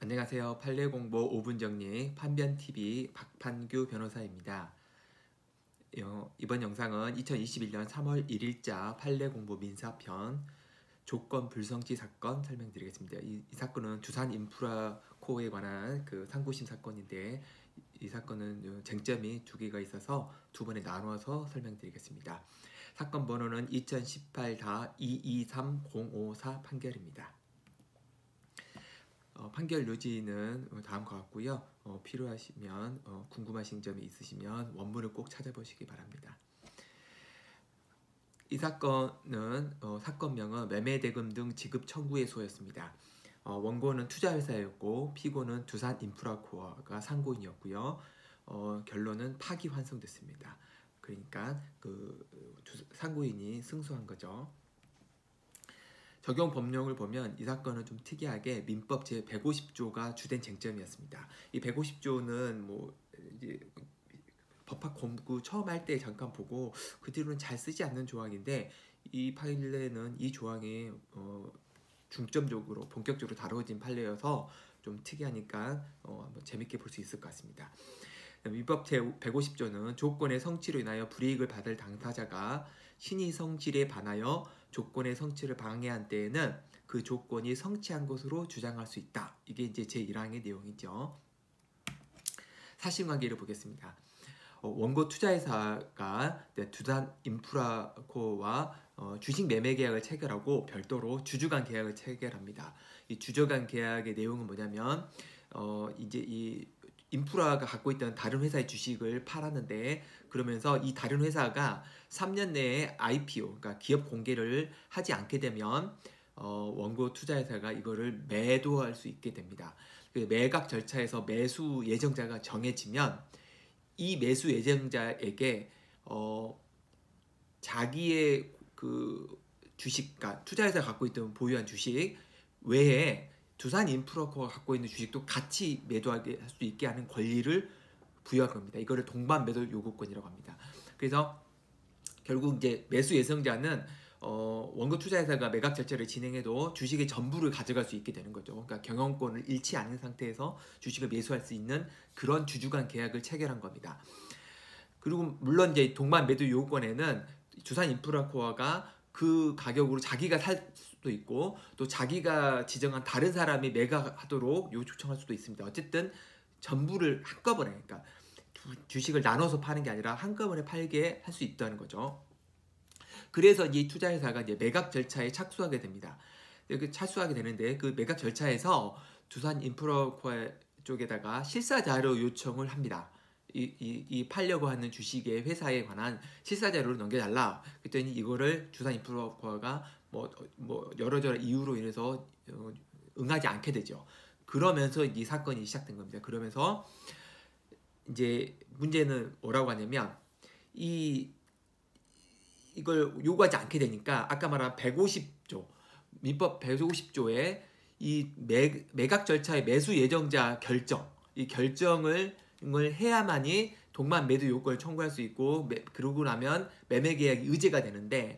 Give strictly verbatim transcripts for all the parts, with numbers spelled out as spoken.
안녕하세요. 판례공보 오 분 정리 판변티비 박판규 변호사입니다. 어, 이번 영상은 이천이십일 년 삼월 일일자 판례공보 민사편 조건 불성취 사건 설명드리겠습니다. 이, 이 사건은 두산인프라코에 관한 그 상고심 사건인데 이, 이 사건은 쟁점이 두 개가 있어서 두 번에 나누어서 설명드리겠습니다. 사건 번호는 이천십팔 이이삼공오사 판결입니다. 어, 판결 요지는 다음과 같고요. 어, 필요하시면 어, 궁금하신 점이 있으시면 원문을 꼭 찾아보시기 바랍니다. 이 사건은 어, 사건명은 매매대금 등 지급 청구의 소였습니다. 어, 원고는 투자회사였고 피고는 두산인프라코어가 상고인이었고요. 어, 결론은 파기환송됐습니다. 그러니까 그 상고인이 승소한 거죠. 적용 법령을 보면 이 사건은 좀 특이하게 민법 제백오십 조가 주된 쟁점이었습니다. 이 백오십 조는 뭐 이제 법학 공부 처음 할 때 잠깐 보고 그 뒤로는 잘 쓰지 않는 조항인데 이 판례는 이 조항이 어 중점적으로 본격적으로 다뤄진 판례여서 좀 특이하니까 어 한번 재밌게 볼 수 있을 것 같습니다. 민법 제백오십 조는 조건의 성취로 인하여 불이익을 받을 당사자가 신의 성질에 반하여 조건의 성취를 방해한 때에는 그 조건이 성취한 것으로 주장할 수 있다. 이게 이제 제일 항의 내용이죠. 사실관계를 보겠습니다. 어, 원고 투자회사가 네, 두산인프라코와 어, 주식 매매 계약을 체결하고 별도로 주주간 계약을 체결합니다. 이 주주간 계약의 내용은 뭐냐면 어, 이제 이 인프라가 갖고 있던 다른 회사의 주식을 팔았는데 그러면서 이 다른 회사가 삼 년 내에 아이피오, 그러니까 기업 공개를 하지 않게 되면 어, 원고 투자회사가 이거를 매도할 수 있게 됩니다. 그 매각 절차에서 매수 예정자가 정해지면 이 매수 예정자에게 어, 자기의 그 주식, 그러니까 투자회사가 갖고 있던 보유한 주식 외에 두산인프라코가 갖고 있는 주식도 같이 매도하게 할 수 있게 하는 권리를 부여한 겁니다. 이거를 동반 매도 요구권이라고 합니다. 그래서 결국 이제 매수 예정자는 어, 원고 투자회사가 매각 절차를 진행해도 주식의 전부를 가져갈 수 있게 되는 거죠. 그러니까 경영권을 잃지 않은 상태에서 주식을 매수할 수 있는 그런 주주간 계약을 체결한 겁니다. 그리고 물론 이제 동반 매도 요구권에는 두산인프라코어가 그 가격으로 자기가 살 수도 있고 또 자기가 지정한 다른 사람이 매각하도록 요청할 수도 있습니다. 어쨌든 전부를 한꺼번에, 그러니까 주식을 나눠서 파는 게 아니라 한꺼번에 팔게 할 수 있다는 거죠. 그래서 이 투자회사가 이제 매각 절차에 착수하게 됩니다. 그 착수하게 되는데 그 매각 절차에서 두산인프라코어 쪽에다가 실사자료 요청을 합니다. 이, 이, 이 팔려고 하는 주식의 회사에 관한 실사자료를 넘겨달라. 그랬더니 이거를 두산인프라코어가 뭐, 뭐 여러저러 이유로 인해서 응하지 않게 되죠. 그러면서 이 사건이 시작된 겁니다. 그러면서 이제 문제는 뭐라고 하냐면 이 이걸 요구하지 않게 되니까 아까 말한 백오십 조 민법 백오십 조에 이 매, 매각 절차의 매수 예정자 결정, 이 결정을 을 해야만이 동반 매도 요건을 청구할 수 있고 매, 그러고 나면 매매 계약이 의제가 되는데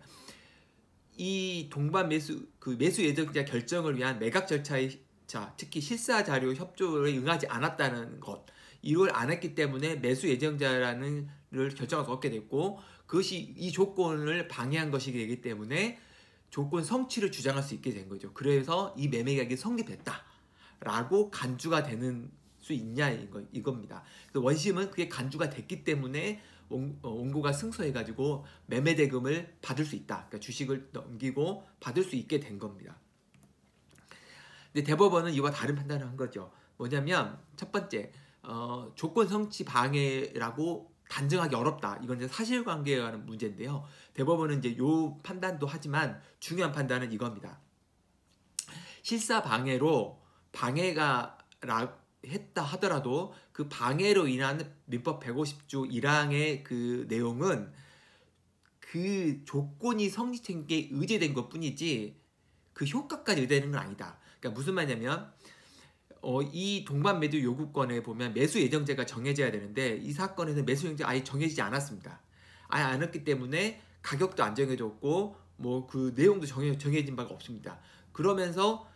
이 동반 매수 그 매수 예정자 결정을 위한 매각 절차의 자 특히 실사 자료 협조를 응하지 않았다는 것, 이걸 안 했기 때문에 매수 예정자라는 를 결정할 수 없게 됐고 그것이 이 조건을 방해한 것이 되기 때문에 조건 성취를 주장할 수 있게 된 거죠. 그래서 이 매매 계약이 성립했다라고 간주가 되는 수 있냐 이거, 이겁니다. 원심은 그게 간주가 됐기 때문에 원, 어, 원고가 승소해가지고 매매대금을 받을 수 있다. 그러니까 주식을 넘기고 받을 수 있게 된 겁니다. 근데 대법원은 이와 다른 판단을 한 거죠. 뭐냐면 첫 번째 어, 조건 성취 방해라고 단정하기 어렵다. 이건 이제 사실관계에 관한 문제인데요. 대법원은 이제 요 판단도 하지만 중요한 판단은 이겁니다. 실사 방해로 방해가 라, 했다 하더라도 그 방해로 인한 민법 백오십 조 일 항의 그 내용은 그 조건이 성립된 게 의제된 것 뿐이지 그 효과까지 의제되는 건 아니다. 그러니까 무슨 말이냐면 어, 이 동반 매도 요구권에 보면 매수 예정자가 정해져야 되는데 이 사건에서 매수 예정자가 아예 정해지지 않았습니다. 아예 안 했기 때문에 가격도 안 정해졌고 뭐 그 내용도 정해, 정해진 바가 없습니다. 그러면서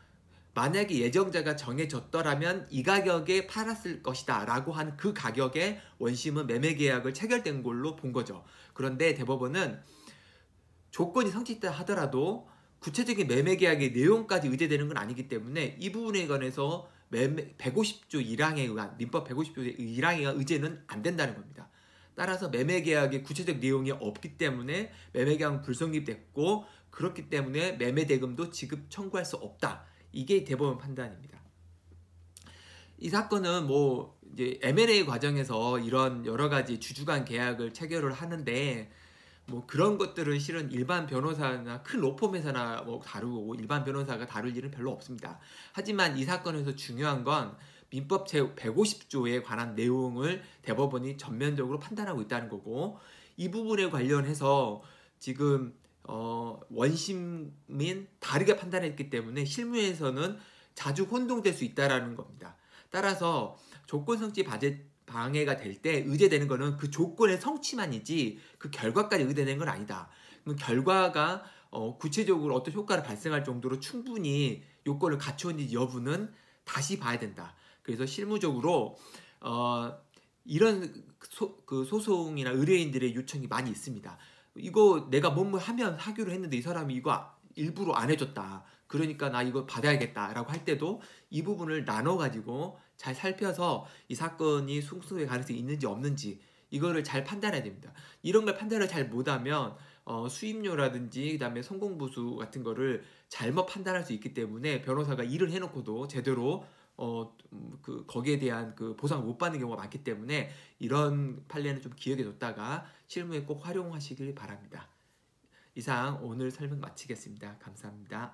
만약에 예정자가 정해졌더라면 이 가격에 팔았을 것이다 라고 하는 그 가격에 원심은 매매계약을 체결된 걸로 본 거죠. 그런데 대법원은 조건이 성립됐다 하더라도 구체적인 매매계약의 내용까지 의제되는 건 아니기 때문에 이 부분에 관해서 매매 백오십 조 일 항에 의한 민법 백오십 조 일 항에 의한 의제는 안 된다는 겁니다. 따라서 매매계약의 구체적 내용이 없기 때문에 매매계약은 불성립됐고, 그렇기 때문에 매매대금도 지급 청구할 수 없다. 이게 대법원 판단입니다. 이 사건은 뭐 이제 엠 앤 에이 과정에서 이런 여러 가지 주주간 계약을 체결을 하는데, 뭐 그런 것들은 실은 일반 변호사나 큰 로펌 회사나 뭐 다루고 일반 변호사가 다룰 일은 별로 없습니다. 하지만 이 사건에서 중요한 건 민법 제백오십 조에 관한 내용을 대법원이 전면적으로 판단하고 있다는 거고, 이 부분에 관련해서 지금 어 원심인 다르게 판단했기 때문에 실무에서는 자주 혼동될 수 있다는 겁니다. 따라서 조건 성취 방해가 될 때 의제되는 것은 그 조건의 성취만이지 그 결과까지 의제되는 건 아니다. 그럼 결과가 어 구체적으로 어떤 효과를 발생할 정도로 충분히 요건을 갖추었는지 여부는 다시 봐야 된다. 그래서 실무적으로 어 이런 소, 그 소송이나 의뢰인들의 요청이 많이 있습니다. 이거 내가 뭐뭐 하면 하기로 했는데 이 사람이 이거 일부러 안 해줬다. 그러니까 나 이거 받아야겠다라고 할 때도 이 부분을 나눠가지고 잘 살펴서 이 사건이 승소의 가능성이 있는지 없는지 이거를 잘 판단해야 됩니다. 이런 걸 판단을 잘 못하면 어, 수임료라든지 그다음에 성공보수 같은 거를 잘못 판단할 수 있기 때문에 변호사가 일을 해놓고도 제대로 어, 그 거기에 대한 그 보상을 못 받는 경우가 많기 때문에 이런 판례는 좀 기억해 뒀다가 실무에 꼭 활용하시길 바랍니다. 이상 오늘 설명 마치겠습니다. 감사합니다.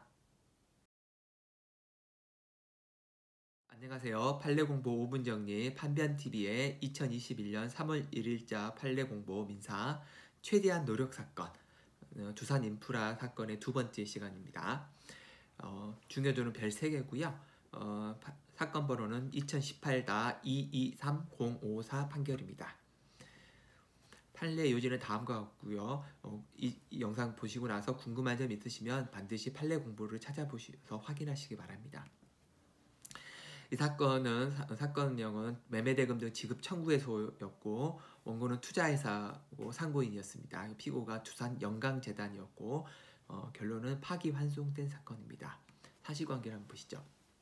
안녕하세요. 판례공보 오 분 정리 판변티비의 이천이십일 년 삼월 일일자 판례공보 민사 최대한 노력 사건, 두산 인프라 사건의 두 번째 시간입니다. 어, 중요도는 별 세 개고요. 어, 파, 사건 번호는 이천십팔 이이삼공오사 판결입니다. 판례 요지는 다음과 같고요. 어, 이, 이 영상 보시고 나서 궁금한 점 있으시면 반드시 판례 공부를 찾아보셔서 확인하시기 바랍니다. 이 사건은 사, 사건 내용은 매매대금 등 지급 청구의소였고 원고는 투자회사고 상고인이었습니다. 피고가 두산 영광재단이었고 어, 결론은 파기환송된 사건입니다. 사실관계를 한번 보시죠.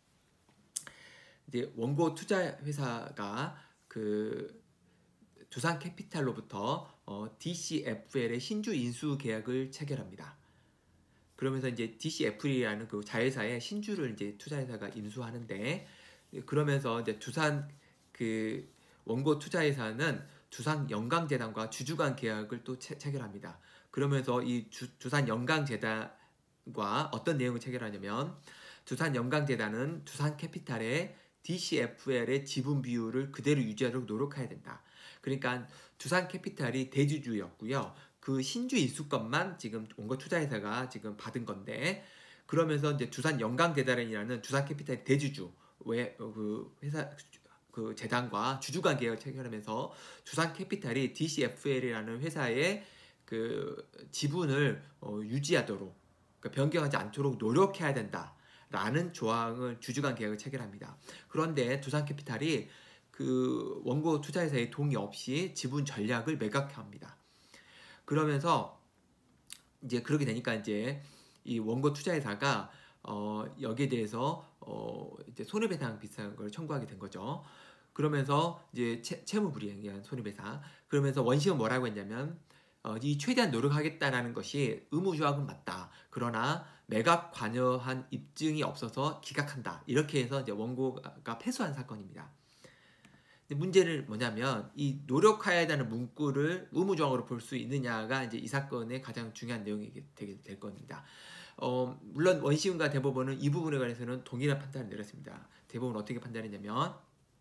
이제 원고 투자회사가 그 두산 캐피탈로부터 어, 디 씨 에프 엘의 신주 인수 계약을 체결합니다. 그러면서 이제 디 씨 에프 엘이라는 그 자회사에 신주를 이제 투자회사가 인수하는데, 그러면서 이제 두산 그 원고 투자회사는 두산 영광재단과 주주간 계약을 또 체, 체결합니다. 그러면서 이 주, 두산 영광재단과 어떤 내용을 체결하냐면, 두산 영광재단은 두산 캐피탈의 디 씨 에프 엘의 지분 비율을 그대로 유지하도록 노력해야 된다. 그러니까 두산 캐피탈이 대주주였고요. 그 신주 인수권만 지금 원고 투자회사가 지금 받은 건데, 그러면서 이제 두산 영광재단이라는 두산 캐피탈 대주주 왜 그 회사 그 재단과 주주간 계약을 체결하면서 두산 캐피탈이 디 씨 에프 엘이라는 회사의 그 지분을 어, 유지하도록, 그러니까 변경하지 않도록 노력해야 된다라는 조항을 주주간 계약을 체결합니다. 그런데 두산 캐피탈이 그 원고 투자회사의 동의 없이 지분 전략을 매각합니다. 그러면서 이제 그렇게 되니까 이제 이 원고 투자회사가 어 여기에 대해서 어 이제 손해배상 비슷한 걸 청구하게 된 거죠. 그러면서 이제 채, 채무불이행에 의한 손해배상. 그러면서 원심은 뭐라고 했냐면 어, 이 최대한 노력하겠다라는 것이 의무조항은 맞다. 그러나 매각 관여한 입증이 없어서 기각한다. 이렇게 해서 이제 원고가 패소한 사건입니다. 문제는 뭐냐면 이 노력해야 되는 문구를 의무조항으로 볼 수 있느냐가 이제 이 사건의 가장 중요한 내용이 되게 될 겁니다. 어, 물론 원심과 대법원은 이 부분에 관해서는 동일한 판단을 내렸습니다. 대법원은 어떻게 판단했냐면,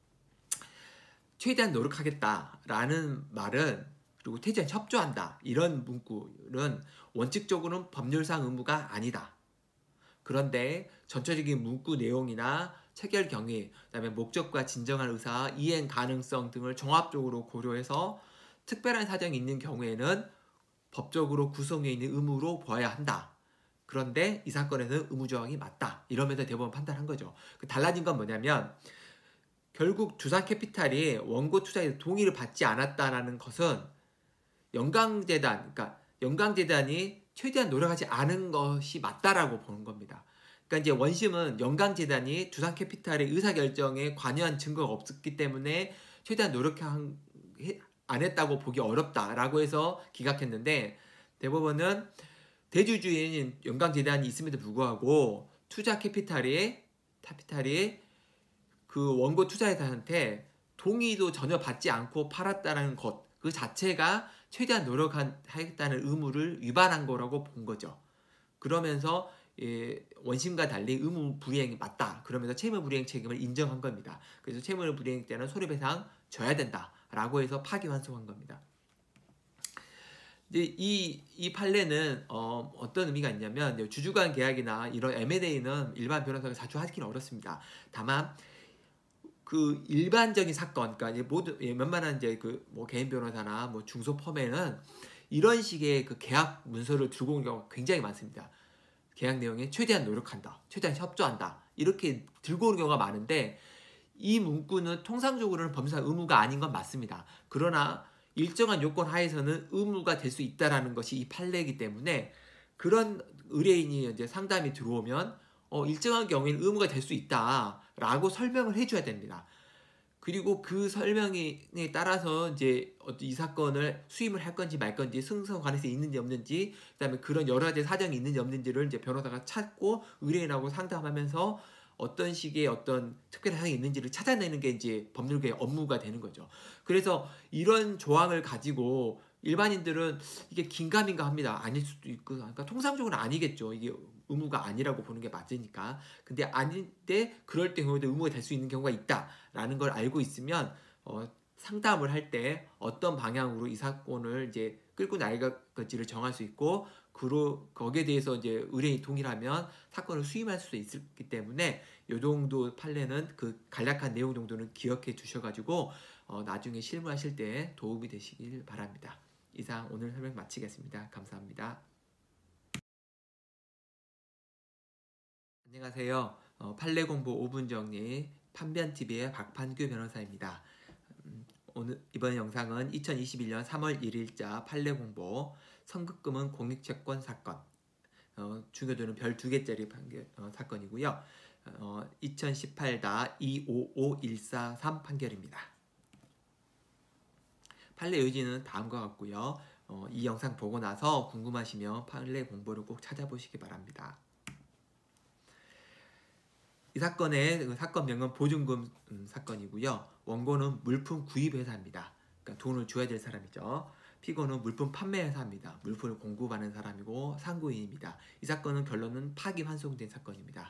최대한 노력하겠다라는 말은, 그리고 최대한 협조한다 이런 문구는 원칙적으로는 법률상 의무가 아니다. 그런데 전체적인 문구 내용이나 체결 경위, 그다음에 목적과 진정한 의사, 이행 가능성 등을 종합적으로 고려해서 특별한 사정이 있는 경우에는 법적으로 구성되어 있는 의무로 봐야 한다. 그런데 이 사건에서는 의무 조항이 맞다. 이러면서 대법원 판단한 거죠. 그 달라진 건 뭐냐면 결국 두산캐피탈이 원고 투자에 동의를 받지 않았다라는 것은 영광재단, 그러니까 영광재단이 최대한 노력하지 않은 것이 맞다라고 보는 겁니다. 그러니까 이제 원심은 영광재단이 두산캐피탈의 의사결정에 관여한 증거가 없었기 때문에 최대한 노력한 안 했다고 보기 어렵다라고 해서 기각했는데 대법원은 대주주인 영광재단이 있음에도 불구하고 투자 캐피탈이 캐피탈이 그 원고 투자자한테 동의도 전혀 받지 않고 팔았다는 것 그 자체가 최대한 노력하겠다는 의무를 위반한 거라고 본 거죠. 그러면서 예, 원심과 달리 의무 불이행이 맞다. 그러면서 채무 불이행 책임을 인정한 겁니다. 그래서 채무 불이행 때는 손해배상 져야 된다라고 해서 파기환송한 겁니다. 이제 이, 이 판례는 어, 어떤 의미가 있냐면 주주간 계약이나 이런 엠 앤 에이는 일반 변호사가 자주 하기는 어렵습니다. 다만 그 일반적인 사건, 그러니까 이제 모두 웬만한 이제 그 뭐 개인 변호사나 뭐 중소 펌에는 이런 식의 그 계약 문서를 들고 온 경우가 굉장히 많습니다. 계약 내용에 최대한 노력한다, 최대한 협조한다 이렇게 들고 오는 경우가 많은데 이 문구는 통상적으로는 법률상 의무가 아닌 건 맞습니다. 그러나 일정한 요건 하에서는 의무가 될 수 있다라는 것이 이 판례이기 때문에 그런 의뢰인이 이제 상담이 들어오면 어, 일정한 경우에는 의무가 될 수 있다라고 설명을 해줘야 됩니다. 그리고 그 설명에 따라서 이제 이 사건을 수임을 할 건지 말 건지 승소 가능성이 있는지 없는지 그다음에 그런 여러 가지 사정이 있는지 없는지를 이제 변호사가 찾고 의뢰인하고 상담하면서 어떤 식의 어떤 특별한 사정이 있는지를 찾아내는 게 이제 법률가의 업무가 되는 거죠. 그래서 이런 조항을 가지고 일반인들은 이게 긴가민가 합니다. 아닐 수도 있고, 그러니까 통상적으로는 아니겠죠. 이게 의무가 아니라고 보는 게 맞으니까. 근데 아닌데 그럴 경우에도 의무가 될 수 있는 경우가 있다라는 걸 알고 있으면 어, 상담을 할 때 어떤 방향으로 이 사건을 이제 끌고 나갈지를 정할 수 있고, 그로 거기에 대해서 이제 의뢰인이 동의하면 사건을 수임할 수 있기 때문에 이 정도 판례는 그 간략한 내용 정도는 기억해 주셔가지고 어, 나중에 실무하실 때 도움이 되시길 바랍니다. 이상 오늘 설명 마치겠습니다. 감사합니다. 안녕하세요. 어, 판례 공부 오 분 정리 판변티비의 박판규 변호사입니다. 음, 오늘 이번 영상은 이천이십일 년 삼월 일일자 판례 공부 선급금은 공익채권 사건 어, 중요도는 별 두 개짜리 판결, 어, 사건이고요. 어, 이천십팔 이오오일사삼 판결입니다. 판례 요지는 다음과 같고요. 어, 이 영상 보고 나서 궁금하시면 판례 공부를 꼭 찾아보시기 바랍니다. 이 사건의 그 사건명은 보증금 음, 사건이고요. 원고는 물품 구입 회사입니다. 그러니까 돈을 줘야 될 사람이죠. 피고는 물품 판매 회사입니다. 물품을 공급하는 사람이고 상고인입니다. 이 사건은 결론은 파기환송된 사건입니다.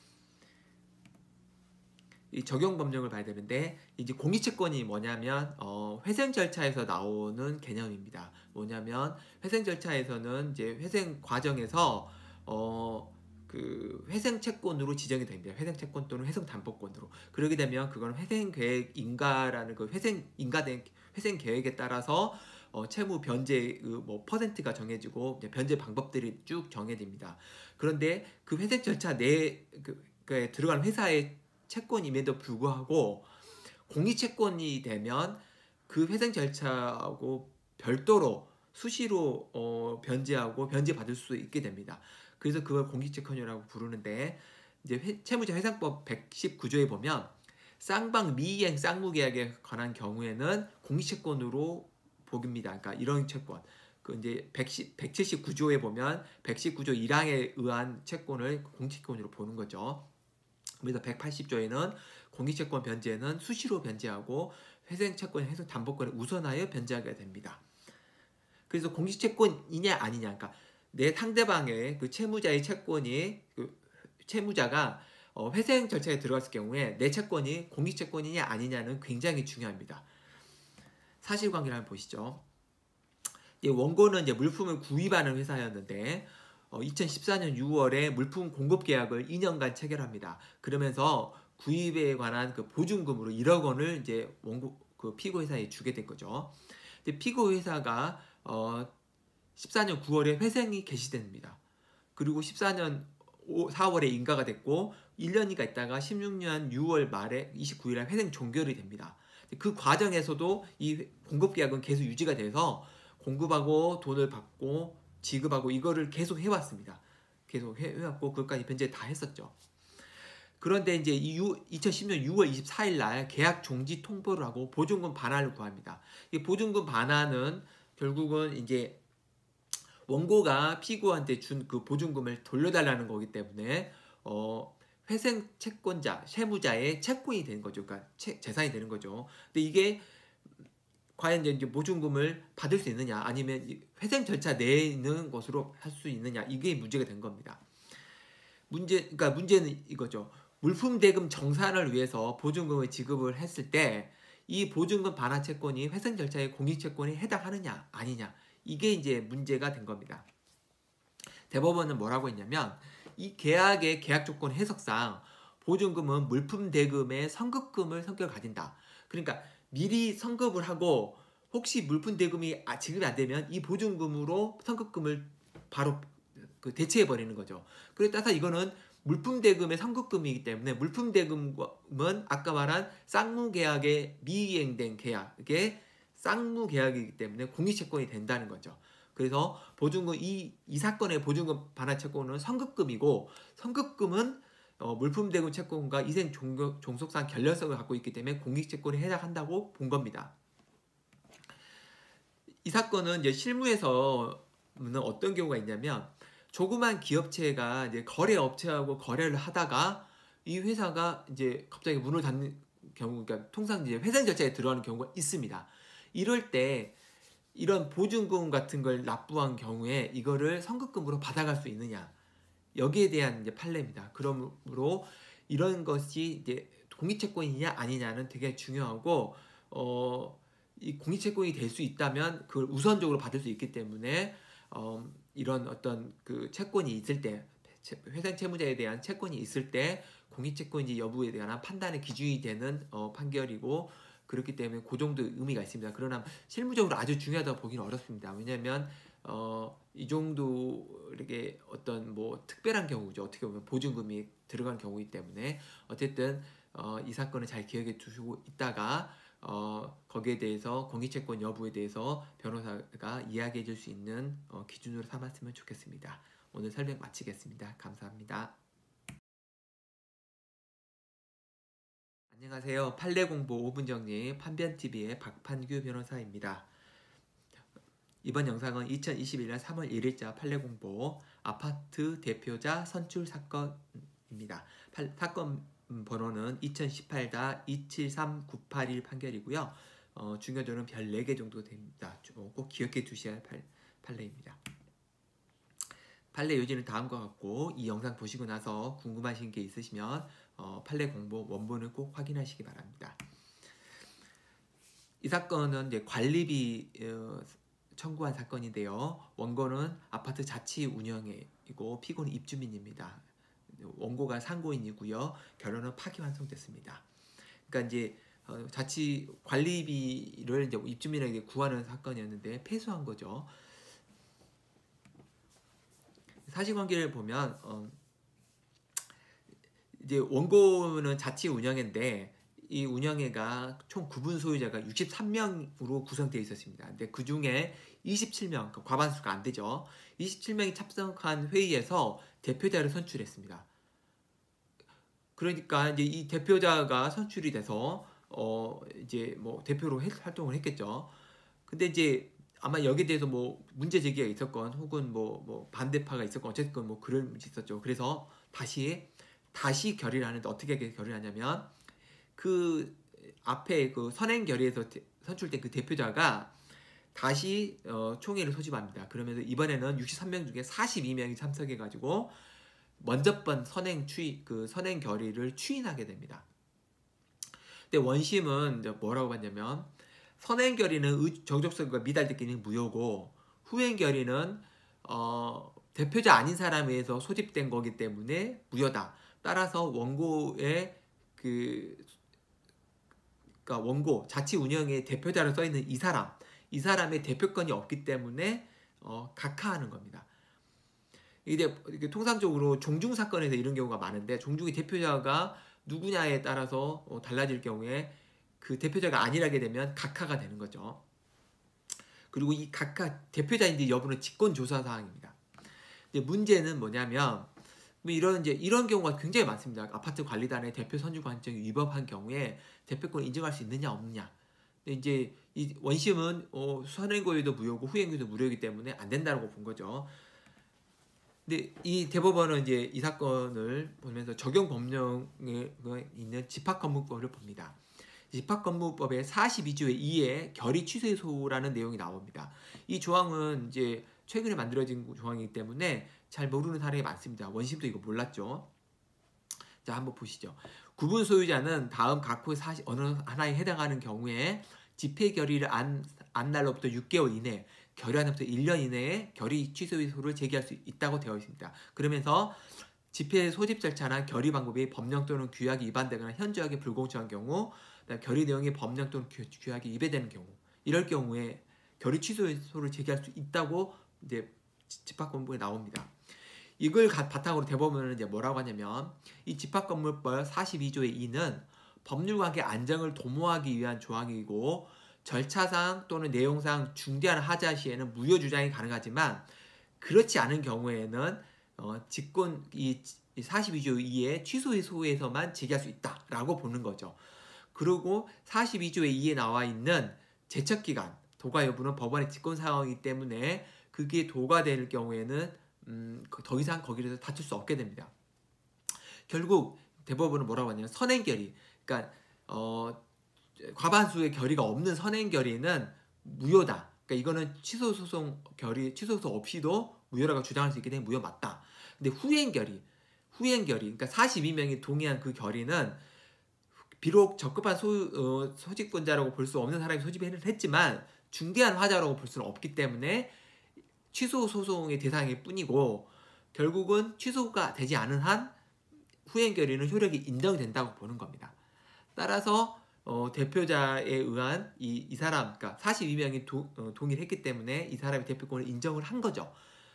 이 적용 법령을 봐야 되는데 이제 공익채권이 뭐냐면 어, 회생 절차에서 나오는 개념입니다. 뭐냐면 회생 절차에서는 이제 회생 과정에서 어, 그 회생 채권으로 지정이 됩니다. 회생 채권 또는 회생 담보권으로. 그러게 되면 그건 회생 계획 인가라는 그 회생 인가된 회생 계획에 따라서 어, 채무 변제 그 뭐 퍼센트가 정해지고 이제 변제 방법들이 쭉 정해집니다. 그런데 그 회생 절차 내에 그, 그 들어가는 회사의 채권임에도 불구하고 공익채권이 되면 그 회생 절차하고 별도로 수시로 어, 변제하고 변제받을 수 있게 됩니다. 그래서 그걸 공익채권이라고 부르는데 이제 회, 채무자 회상법 백십구 조에 보면 쌍방 미이행 쌍무계약에 관한 경우에는 공익채권으로 보깁니다. 그러니까 이런 채권. 그 이제 백칠십구 조에 보면 백십구 조 일 항에 의한 채권을 공익채권으로 보는 거죠. 그래서 백팔십 조에는 공익채권 변제는 수시로 변제하고 회생채권, 회생담보권을 우선하여 변제하게 됩니다. 그래서 공익채권이냐 아니냐, 그러니까 내 상대방의 그 채무자의 채권이 그 채무자가 어 회생 절차에 들어갔을 경우에 내 채권이 공익채권이냐 아니냐는 굉장히 중요합니다. 사실관계를 한번 보시죠. 원고는 이제 물품을 구입하는 회사였는데 어, 이천십사 년 유월에 물품 공급 계약을 이 년간 체결합니다. 그러면서 구입에 관한 그 보증금으로 일억 원을 이제 원고 그 피고 회사에 주게 된 거죠. 근데 피고 회사가 어, 십사 년 구월에 회생이 개시됩니다. 그리고 십사 년 사월에 인가가 됐고 일 년이가 있다가 십육 년 유월 말에 이십구 일에 회생 종결이 됩니다. 그 과정에서도 이 공급 계약은 계속 유지가 돼서 공급하고 돈을 받고 지급하고 이거를 계속 해왔습니다. 계속 해왔고 그것까지 변제 다 했었죠. 그런데 이제 이천십 년 유월 이십사 일 날 계약 종지 통보를 하고 보증금 반환을 구합니다. 이 보증금 반환은 결국은 이제 원고가 피고한테 준 그 보증금을 돌려달라는 거기 때문에 어 회생 채권자, 세무자의 채권이 되는 거죠. 그러니까 채, 재산이 되는 거죠. 근데 이게 과연 이제 보증금을 받을 수 있느냐, 아니면 회생 절차 내에 있는 것으로 할 수 있느냐, 이게 문제가 된 겁니다. 문제, 그러니까 문제는 이거죠. 물품 대금 정산을 위해서 보증금을 지급을 했을 때 이 보증금 반환 채권이 회생 절차의 공익 채권에 해당하느냐, 아니냐, 이게 이제 문제가 된 겁니다. 대법원은 뭐라고 했냐면 이 계약의 계약 조건 해석상 보증금은 물품 대금의 선급금을 성격을 가진다. 그러니까 미리 선급을 하고 혹시 물품 대금이 지급이 안 되면 이 보증금으로 선급금을 바로 그 대체해 버리는 거죠. 그래 따라서 이거는 물품 대금의 선급금이기 때문에 물품 대금은 아까 말한 쌍무 계약의 미이행된 계약의 쌍무 계약이기 때문에 공익채권이 된다는 거죠. 그래서 보증금 이, 이 사건의 보증금 반환 채권은 선급금이고 선급금은 어, 물품 대금 채권과 이생 종교, 종속상 결렬성을 갖고 있기 때문에 공익채권에 해당한다고 본 겁니다. 이 사건은 이제 실무에서는 어떤 경우가 있냐면 조그만 기업체가 이제 거래업체하고 거래를 하다가 이 회사가 이제 갑자기 문을 닫는 경우, 그러니까 통상 이제 회생 절차에 들어가는 경우가 있습니다. 이럴 때 이런 보증금 같은 걸 납부한 경우에 이거를 선급금으로 받아갈 수 있느냐, 여기에 대한 이제 판례입니다. 그러므로 이런 것이 이제 공익채권이냐 아니냐는 되게 중요하고, 어, 이 공익채권이 될 수 있다면 그걸 우선적으로 받을 수 있기 때문에 어, 이런 어떤 그 채권이 있을 때, 회생 채무자에 대한 채권이 있을 때 공익채권인지 여부에 대한 판단의 기준이 되는 어, 판결이고, 그렇기 때문에 그 정도 의미가 있습니다. 그러나 실무적으로 아주 중요하다고 보기는 어렵습니다. 왜냐하면 어, 이 정도 이렇게 어떤 뭐 특별한 경우죠. 어떻게 보면 보증금이 들어간 경우이기 때문에 어쨌든 어, 이 사건을 잘 기억해 두시고 있다가 어, 거기에 대해서 공익채권 여부에 대해서 변호사가 이야기해 줄 수 있는 어, 기준으로 삼았으면 좋겠습니다. 오늘 설명 마치겠습니다. 감사합니다. 안녕하세요. 판례공부 오 분 정리 판변티비의 박판규 변호사입니다. 이번 영상은 이천이십일 년 삼월 일 일자 판례공보 아파트 대표자 선출 사건입니다. 팔, 사건 번호는 이천십팔 이칠삼구팔일 판결이고요. 어, 중요도는 별 네 개 정도 됩니다. 꼭 기억해 두셔야 할 팔, 판례입니다. 판례 요지는 다음과 같고, 이 영상 보시고 나서 궁금하신 게 있으시면 어, 판례 공보 원본을 꼭 확인하시기 바랍니다. 이 사건은 이제 관리비 어, 청구한 사건인데요. 원고는 아파트 자치 운영이고 피고는 입주민입니다. 원고가 상고인이고요. 결혼은 파기환송됐습니다. 그러니까 이제 어, 자치 관리비를 이제 입주민에게 구하는 사건이었는데 패소한 거죠. 사실관계를 보면 어, 이제 원고는 자치 운영회인데 이 운영회가 총 구분 소유자가 육십삼 명으로 구성되어 있었습니다. 근데 그 중에 이십칠 명, 그러니까 과반수가 안 되죠. 이십칠 명이 참석한 회의에서 대표자를 선출했습니다. 그러니까 이제 이 대표자가 선출이 돼서 어 이제 뭐 대표로 해, 활동을 했겠죠. 근데 이제 아마 여기에 대해서 뭐 문제 제기가 있었건 혹은 뭐, 뭐 반대파가 있었건 어쨌든 뭐 그런 문제 있었죠. 그래서 다시 다시 결의를 하는데 어떻게 결의를 하냐면 그 앞에 그 선행 결의에서 선출된 그 대표자가 다시 어, 총회를 소집합니다. 그러면서 이번에는 육십삼 명 중에 사십이 명이 참석해가지고 먼저 번 선행 추인 그 선행 결의를 추인하게 됩니다. 근데 원심은 이제 뭐라고 하냐면 선행 결의는 정족성과 미달되기는 무효고 후행 결의는 어, 대표자 아닌 사람에 의해서 소집된 거기 때문에 무효다. 따라서 원고의 그 그러니까 원고 자치 운영의 대표자로 써 있는 이 사람, 이 사람의 대표권이 없기 때문에 어, 각하하는 겁니다. 이게 이게 통상적으로 종중 사건에서 이런 경우가 많은데 종중의 대표자가 누구냐에 따라서 어, 달라질 경우에 그 대표자가 아니라게 되면 각하가 되는 거죠. 그리고 이 각하 대표자인지 여부는 직권조사 사항입니다. 이제 문제는 뭐냐면 뭐 이런 이제 이런 경우가 굉장히 많습니다. 아파트 관리단의 대표 선출 관청이 위법한 경우에 대표권을 인정할 수 있느냐 없느냐. 근데 이제 이 원심은 어, 선행고의도 무효고 후행고의도 무효이기 때문에 안 된다고 본 거죠. 근데 이 대법원은 이제 이 사건을 보면서 적용 법령에 있는 집합건물법을 봅니다. 집합건물법의 사십이 조의 이에 결의 취소라는 내용이 나옵니다. 이 조항은 이제 최근에 만들어진 조항이기 때문에 잘 모르는 사람이 많습니다. 원심도 이거 몰랐죠. 자, 한번 보시죠. 구분 소유자는 다음 각 호 어느 하나에 해당하는 경우에 집행 결의를 안, 안 날로부터 육 개월 이내, 결의안부터 일 년 이내에 결의 취소를 제기할 수 있다고 되어 있습니다. 그러면서 집행 소집 절차나 결의 방법이 법령 또는 규약이 위반되거나 현저하게 불공정한 경우, 결의 내용이 법령 또는 규약이 위배되는 경우, 이럴 경우에 결의 취소를 제기할 수 있다고 이제 집합건물법에 나옵니다. 이걸 바탕으로 대법원은 이제 뭐라고 하냐면 이 집합건물법 사십이 조의 이는 법률관계 안정을 도모하기 위한 조항이고 절차상 또는 내용상 중대한 하자 시에는 무효 주장이 가능하지만 그렇지 않은 경우에는 어, 직권 이 사십이 조 이에 취소의 소에서만 제기할 수 있다라고 보는 거죠. 그리고 사십이 조의 이에 나와 있는 제척기간 도가 여부는 법원의 직권 사항이기 때문에 그게 도가 될 경우에는 음, 더 이상 거기에서 다툴 수 없게 됩니다. 결국 대법원은 뭐라고 하냐면 선행결의, 그러니까 어, 과반수의 결의가 없는 선행결의는 무효다. 그러니까 이거는 취소 소송 결의 취소 소송 없이도 무효라고 주장할 수 있기 때문에 무효 맞다. 근데 후행결의, 후행결의, 그러니까 사십이 명이 동의한 그 결의는 비록 적급한 소, 어, 소집권자라고 볼 수 없는 사람이 소집을 했지만 중대한 화자라고 볼 수는 없기 때문에 취소 소송의 대상일 뿐이고 결국은 취소가 되지 않은 한 후행 결의는 효력이 인정된다고 보는 겁니다. 따라서 어, 대표자에 의한 이, 이 사람, 그러니까 사십이 명이 도, 어, 동의를 했기 때문에 이 사람의 대표권을 인정을 한 거죠.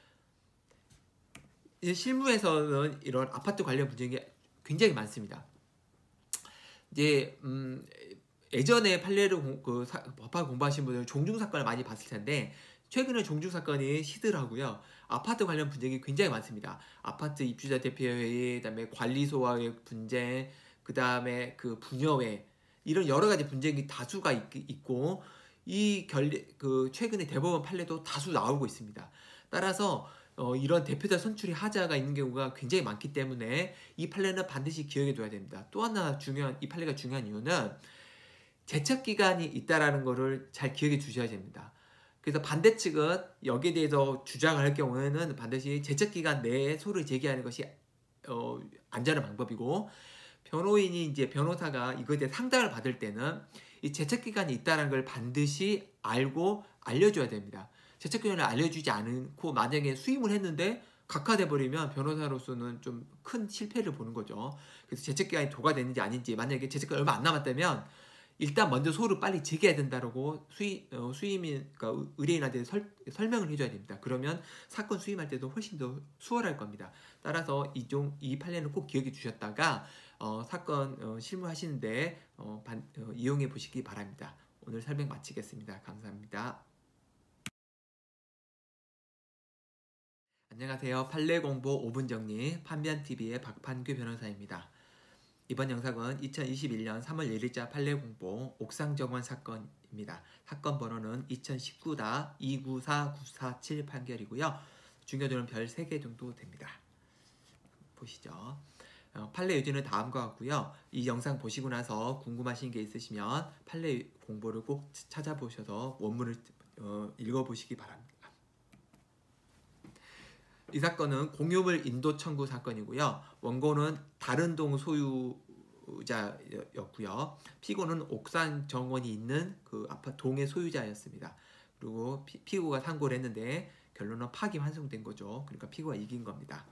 이제 실무에서는 이런 아파트 관련 분쟁이 굉장히 많습니다. 이제 음, 예전에 판례를 공, 그 사, 법학 공부하신 분들은 종중 사건을 많이 봤을 텐데 최근에 종중 사건이 시들하고요. 아파트 관련 분쟁이 굉장히 많습니다. 아파트 입주자 대표회의, 그다음에 관리소와의 분쟁, 그다음에 그 부녀회 이런 여러 가지 분쟁이 다수가 있, 있고 이 결 그 최근에 대법원 판례도 다수 나오고 있습니다. 따라서 어, 이런 대표자 선출이 하자가 있는 경우가 굉장히 많기 때문에 이 판례는 반드시 기억해 둬야 됩니다. 또 하나 중요한 이 판례가 중요한 이유는 제척 기간이 있다라는 것을 잘 기억해 주셔야 됩니다. 그래서 반대 측은 여기에 대해서 주장을 할 경우에는 반드시 제척 기간 내에 소를 제기하는 것이 어, 안전한 방법이고 변호인이 이제 변호사가 이거에 대해 상담을 받을 때는 이 제척 기간이 있다는 걸 반드시 알고 알려줘야 됩니다. 제척 기간을 알려주지 않고 만약에 수임을 했는데 각하돼 버리면 변호사로서는 좀 큰 실패를 보는 거죠. 그래서 제척 기간이 도가 되는지 아닌지 만약에 제척 기간 얼마 안 남았다면 일단 먼저 소를 빨리 제기해야 된다라고 수임, 어, 수임인, 그러니까 의뢰인한테 설, 설명을 해줘야 됩니다. 그러면 사건 수임할 때도 훨씬 더 수월할 겁니다. 따라서 이종 이 판례는 꼭 기억해 주셨다가 어, 사건 어, 실무하시는데 어, 반, 어, 이용해 보시기 바랍니다. 오늘 설명 마치겠습니다. 감사합니다. 안녕하세요. 판례 공부 오 분 정리 판변티비의 박판규 변호사입니다. 이번 영상은 이천이십일 년 삼월 일 일자 판례 공보 옥상정원 사건입니다. 사건 번호는 이천십구 이구사 구사칠 판결이고요. 중요도는 별 세 개 정도 됩니다. 보시죠. 어, 판례 유지는 다음과 같고요. 이 영상 보시고 나서 궁금하신 게 있으시면 판례 공보를 꼭 찾아보셔서 원문을 어, 읽어보시기 바랍니다. 이 사건은 공유물 인도 청구 사건이고요. 원고는 다른 동 소유자였고요. 피고는 옥상 정원이 있는 그 아파트 동의 소유자였습니다. 그리고 피, 피고가 상고를 했는데 결론은 파기 환송된 거죠. 그러니까 피고가 이긴 겁니다.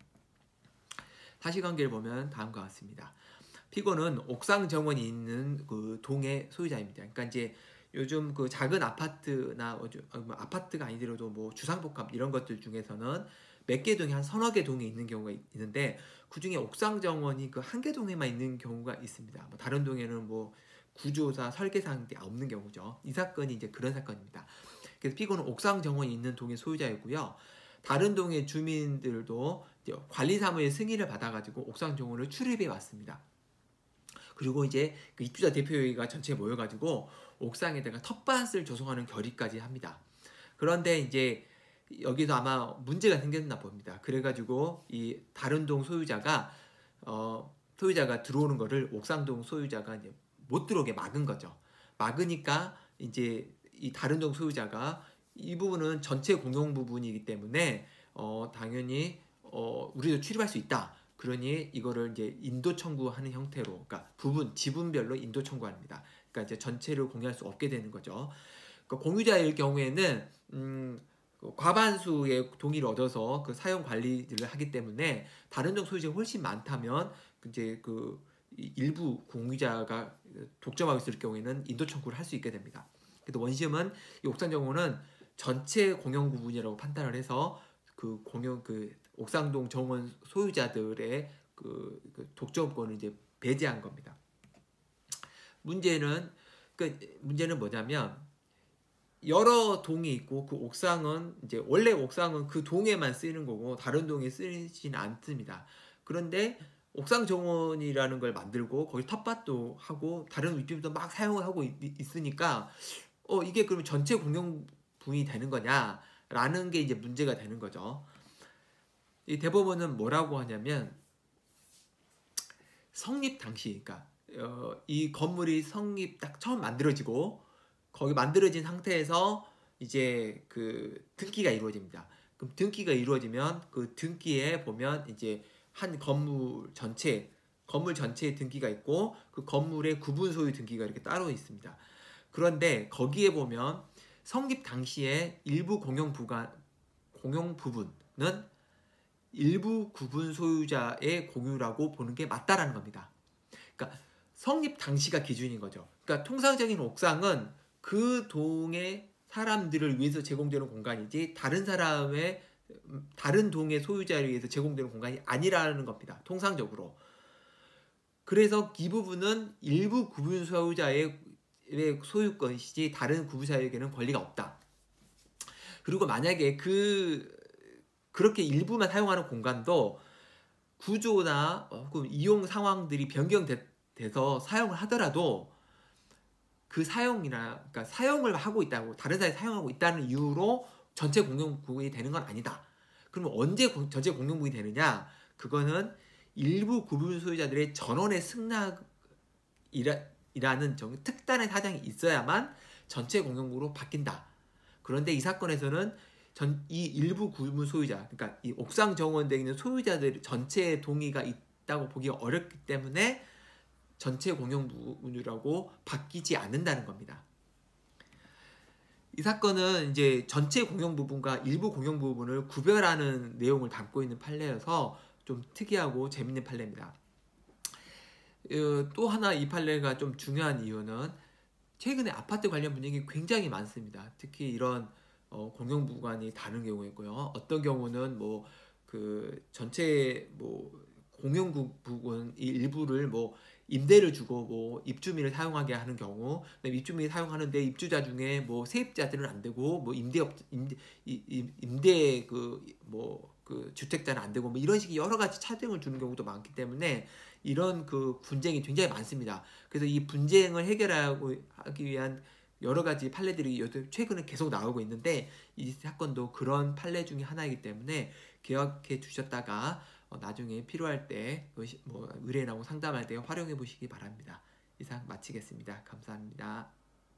사실관계를 보면 다음과 같습니다. 피고는 옥상 정원이 있는 그 동의 소유자입니다. 그러니까 이제 요즘 그 작은 아파트나 아파트가 아니더라도 뭐 주상복합 이런 것들 중에서는 몇 개 동에 한 서너 개 동에 있는 경우가 있는데 그 중에 옥상 정원이 그 한 개 동에만 있는 경우가 있습니다. 뭐 다른 동에는 뭐 구조사, 설계사항이 없는 경우죠. 이 사건이 이제 그런 사건입니다. 그래서 피고는 옥상 정원이 있는 동의 소유자이고요. 다른 동의 주민들도 관리사무의 승인을 받아가지고 옥상 정원을 출입해 왔습니다. 그리고 이제 그 입주자 대표회의가 전체에 모여가지고 옥상에다가 텃밭을 조성하는 결의까지 합니다. 그런데 이제 여기서 아마 문제가 생겼나 봅니다. 그래가지고 이 다른 동 소유자가 어 소유자가 들어오는 거를 옥상동 소유자가 이제 못 들어오게 막은 거죠. 막으니까 이제 이 다른 동 소유자가 이 부분은 전체 공용 부분이기 때문에 어 당연히 어 우리도 출입할 수 있다. 그러니 이거를 이제 인도 청구하는 형태로, 그러니까 부분 지분별로 인도 청구합니다. 그러니까 이제 전체를 공유할 수 없게 되는 거죠. 그러니까 공유자일 경우에는 음, 과반수의 동의를 얻어서 그 사용 관리를 하기 때문에 다른 동 소유자가 훨씬 많다면 이제 그 일부 공유자가 독점하고 있을 경우에는 인도 청구를 할 수 있게 됩니다. 그래도 원심은 이 옥상 정원은 전체 공용 부분이라고 판단을 해서 그 공용 그 옥상동 정원 소유자들의 그, 그 독점권을 이제 배제한 겁니다. 문제는 그 문제는 뭐냐면 여러 동이 있고 그 옥상은 이제 원래 옥상은 그 동에만 쓰이는 거고 다른 동에 쓰이지는 않습니다. 그런데 옥상 정원이라는 걸 만들고 거기 텃밭도 하고 다른 입주민도 막 사용을 하고 있, 있으니까 어 이게 그러면 전체 공용분이 되는 거냐라는 게 이제 문제가 되는 거죠. 이 대법원은 뭐라고 하냐면 성립 당시, 그러니까 어, 이 건물이 성립 딱 처음 만들어지고 거기 만들어진 상태에서 이제 그 등기가 이루어집니다. 그럼 등기가 이루어지면 그 등기에 보면 이제 한 건물 전체 건물 전체의 등기가 있고 그 건물의 구분 소유 등기가 이렇게 따로 있습니다. 그런데 거기에 보면 성립 당시에 일부 공용 부가 공용 부분은 일부 구분 소유자의 공유라고 보는 게 맞다라는 겁니다. 그러니까 성립 당시가 기준인 거죠. 그러니까 통상적인 옥상은 그 동의 사람들을 위해서 제공되는 공간이지 다른 사람의 다른 동의 소유자를 위해서 제공되는 공간이 아니라는 겁니다. 통상적으로. 그래서 이 부분은 일부 구분 소유자의 소유권이지 다른 구분자에게는 권리가 없다. 그리고 만약에 그 그렇게 일부만 사용하는 공간도 구조나 혹은 이용 상황들이 변경돼서 사용을 하더라도 그 사용이나 그러니까 사용을 하고 있다고 다른 사람이 사용하고 있다는 이유로 전체 공용부분이 되는 건 아니다. 그러면 언제 고, 전체 공용부분이 되느냐? 그거는 일부 구분 소유자들의 전원의 승낙이라는 특단의 사정이 있어야만 전체 공용부로 바뀐다. 그런데 이 사건에서는 전, 이 일부 구분 소유자, 그러니까 이 옥상 정원되어 있는 소유자들 전체의 동의가 있다고 보기가 어렵기 때문에 전체 공용 부분이라고 바뀌지 않는다는 겁니다. 이 사건은 이제 전체 공용 부분과 일부 공용 부분을 구별하는 내용을 담고 있는 판례여서 좀 특이하고 재밌는 판례입니다. 어, 또 하나 이 판례가 좀 중요한 이유는 최근에 아파트 관련 분쟁이 굉장히 많습니다. 특히 이런 어, 공용 부관이 다른 경우이고요. 어떤 경우는 뭐 그 전체 뭐 공용 부분 일부를 뭐 임대를 주고 뭐 입주민을 사용하게 하는 경우, 입주민이 사용하는데 입주자 중에 뭐 세입자들은 안 되고 뭐 임대업 임대 임대 그 뭐 그 주택자는 안 되고 뭐 이런 식의 여러 가지 차등을 주는 경우도 많기 때문에 이런 그 분쟁이 굉장히 많습니다. 그래서 이 분쟁을 해결하고 하기 위한 여러 가지 판례들이 최근에 계속 나오고 있는데 이 사건도 그런 판례 중에 하나이기 때문에 기억해 주셨다가 어, 나중에 필요할 때 뭐 의뢰인하고 상담할 때 활용해 보시기 바랍니다. 이상 마치겠습니다. 감사합니다.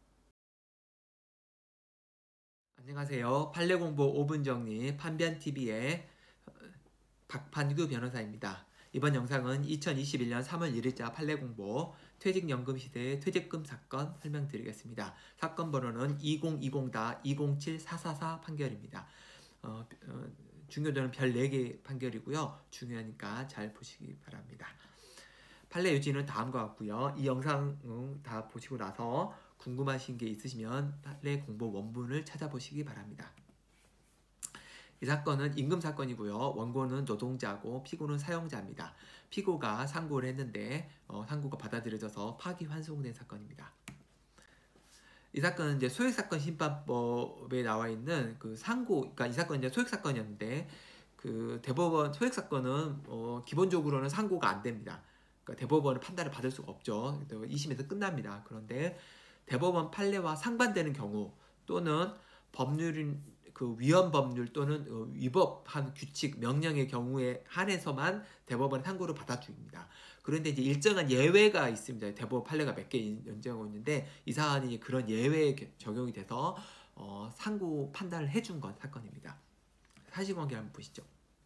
안녕하세요. 판례 공부 오 분 정리 판변티비의 박판규 변호사입니다. 이번 영상은 이천이십일 년 삼월 일 일자 판례 공보 퇴직연금 시대의 퇴직금 사건 설명드리겠습니다. 사건 번호는 이천이십 이공칠 사사사 판결입니다. 어, 어, 중요도는 별 네 개 판결이고요. 중요하니까 잘 보시기 바랍니다. 판례 유지는 다음과 같고요. 이 영상 다 보시고 나서 궁금하신 게 있으시면 판례 공보 원문을 찾아보시기 바랍니다. 이 사건은 임금 사건이고요. 원고는 노동자고 피고는 사용자입니다. 피고가 상고를 했는데 어, 상고가 받아들여져서 파기환송된 사건입니다. 이 사건은 이제 소액사건 심판법에 나와 있는 그 상고, 그러니까 이 사건은 이제 소액사건이었는데 그 대법원 소액사건은 어, 기본적으로는 상고가 안 됩니다. 그러니까 대법원은 판단을 받을 수가 없죠. 이심에서 끝납니다. 그런데 대법원 판례와 상반되는 경우 또는 법률인 그 위헌 법률 또는 위법한 규칙 명령의 경우에 한해서만 대법원 상고를 받아줍니다. 그런데 이제 일정한 예외가 있습니다. 대법원 판례가 몇 개 연재하고 있는데 이 사안이 그런 예외에 적용이 돼서 어, 상고 판단을 해준 건 사건입니다. 사실관계 한번 보시죠.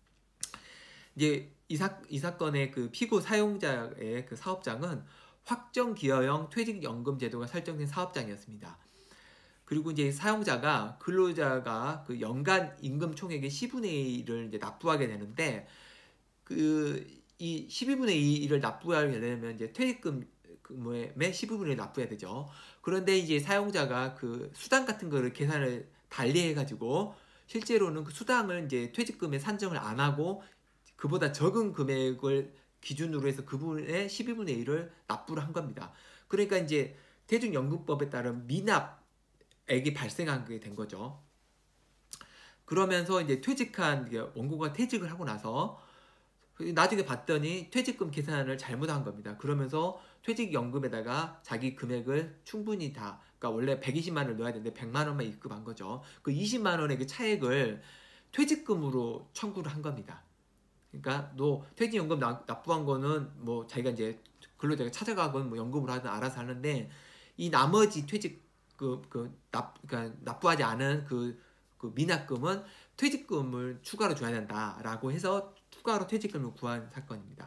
이제 이, 사, 이 사건의 그 피고 사용자의 그 사업장은 확정 기여형 퇴직연금 제도가 설정된 사업장이었습니다. 그리고 이제 사용자가 근로자가 그 연간 임금 총액의 십분의 일을 이제 납부하게 되는데 그 이 십이분의 이를 납부하게 되면 이제 퇴직금의 십이분의 일 납부해야 되죠. 그런데 이제 사용자가 그 수당 같은 거를 계산을 달리 해가지고 실제로는 그 수당을 이제 퇴직금에 산정을 안 하고 그보다 적은 금액을 기준으로 해서 그분의 십이분의 일을 납부를 한 겁니다. 그러니까 이제 퇴직연금법에 따른 미납액이 발생하게 된 거죠. 그러면서 이제 퇴직한 원고가 퇴직을 하고 나서 나중에 봤더니 퇴직금 계산을 잘못한 겁니다. 그러면서 퇴직연금에다가 자기 금액을 충분히 다, 그러니까 원래 백이십만 원을 넣어야 되는데 백만 원만 입금한 거죠. 그 이십만 원의 그 차액을 퇴직금으로 청구를 한 겁니다. 그러니까 너 퇴직연금 납부한 거는 뭐 자기가 이제 근로자가 찾아가건 뭐 연금으로 하든 알아서 하는데 이 나머지 퇴직 그, 그 납, 그러니까 납부하지 않은 그, 그 미납금은 퇴직금을 추가로 줘야 된다라고 해서 추가로 퇴직금을 구한 사건입니다.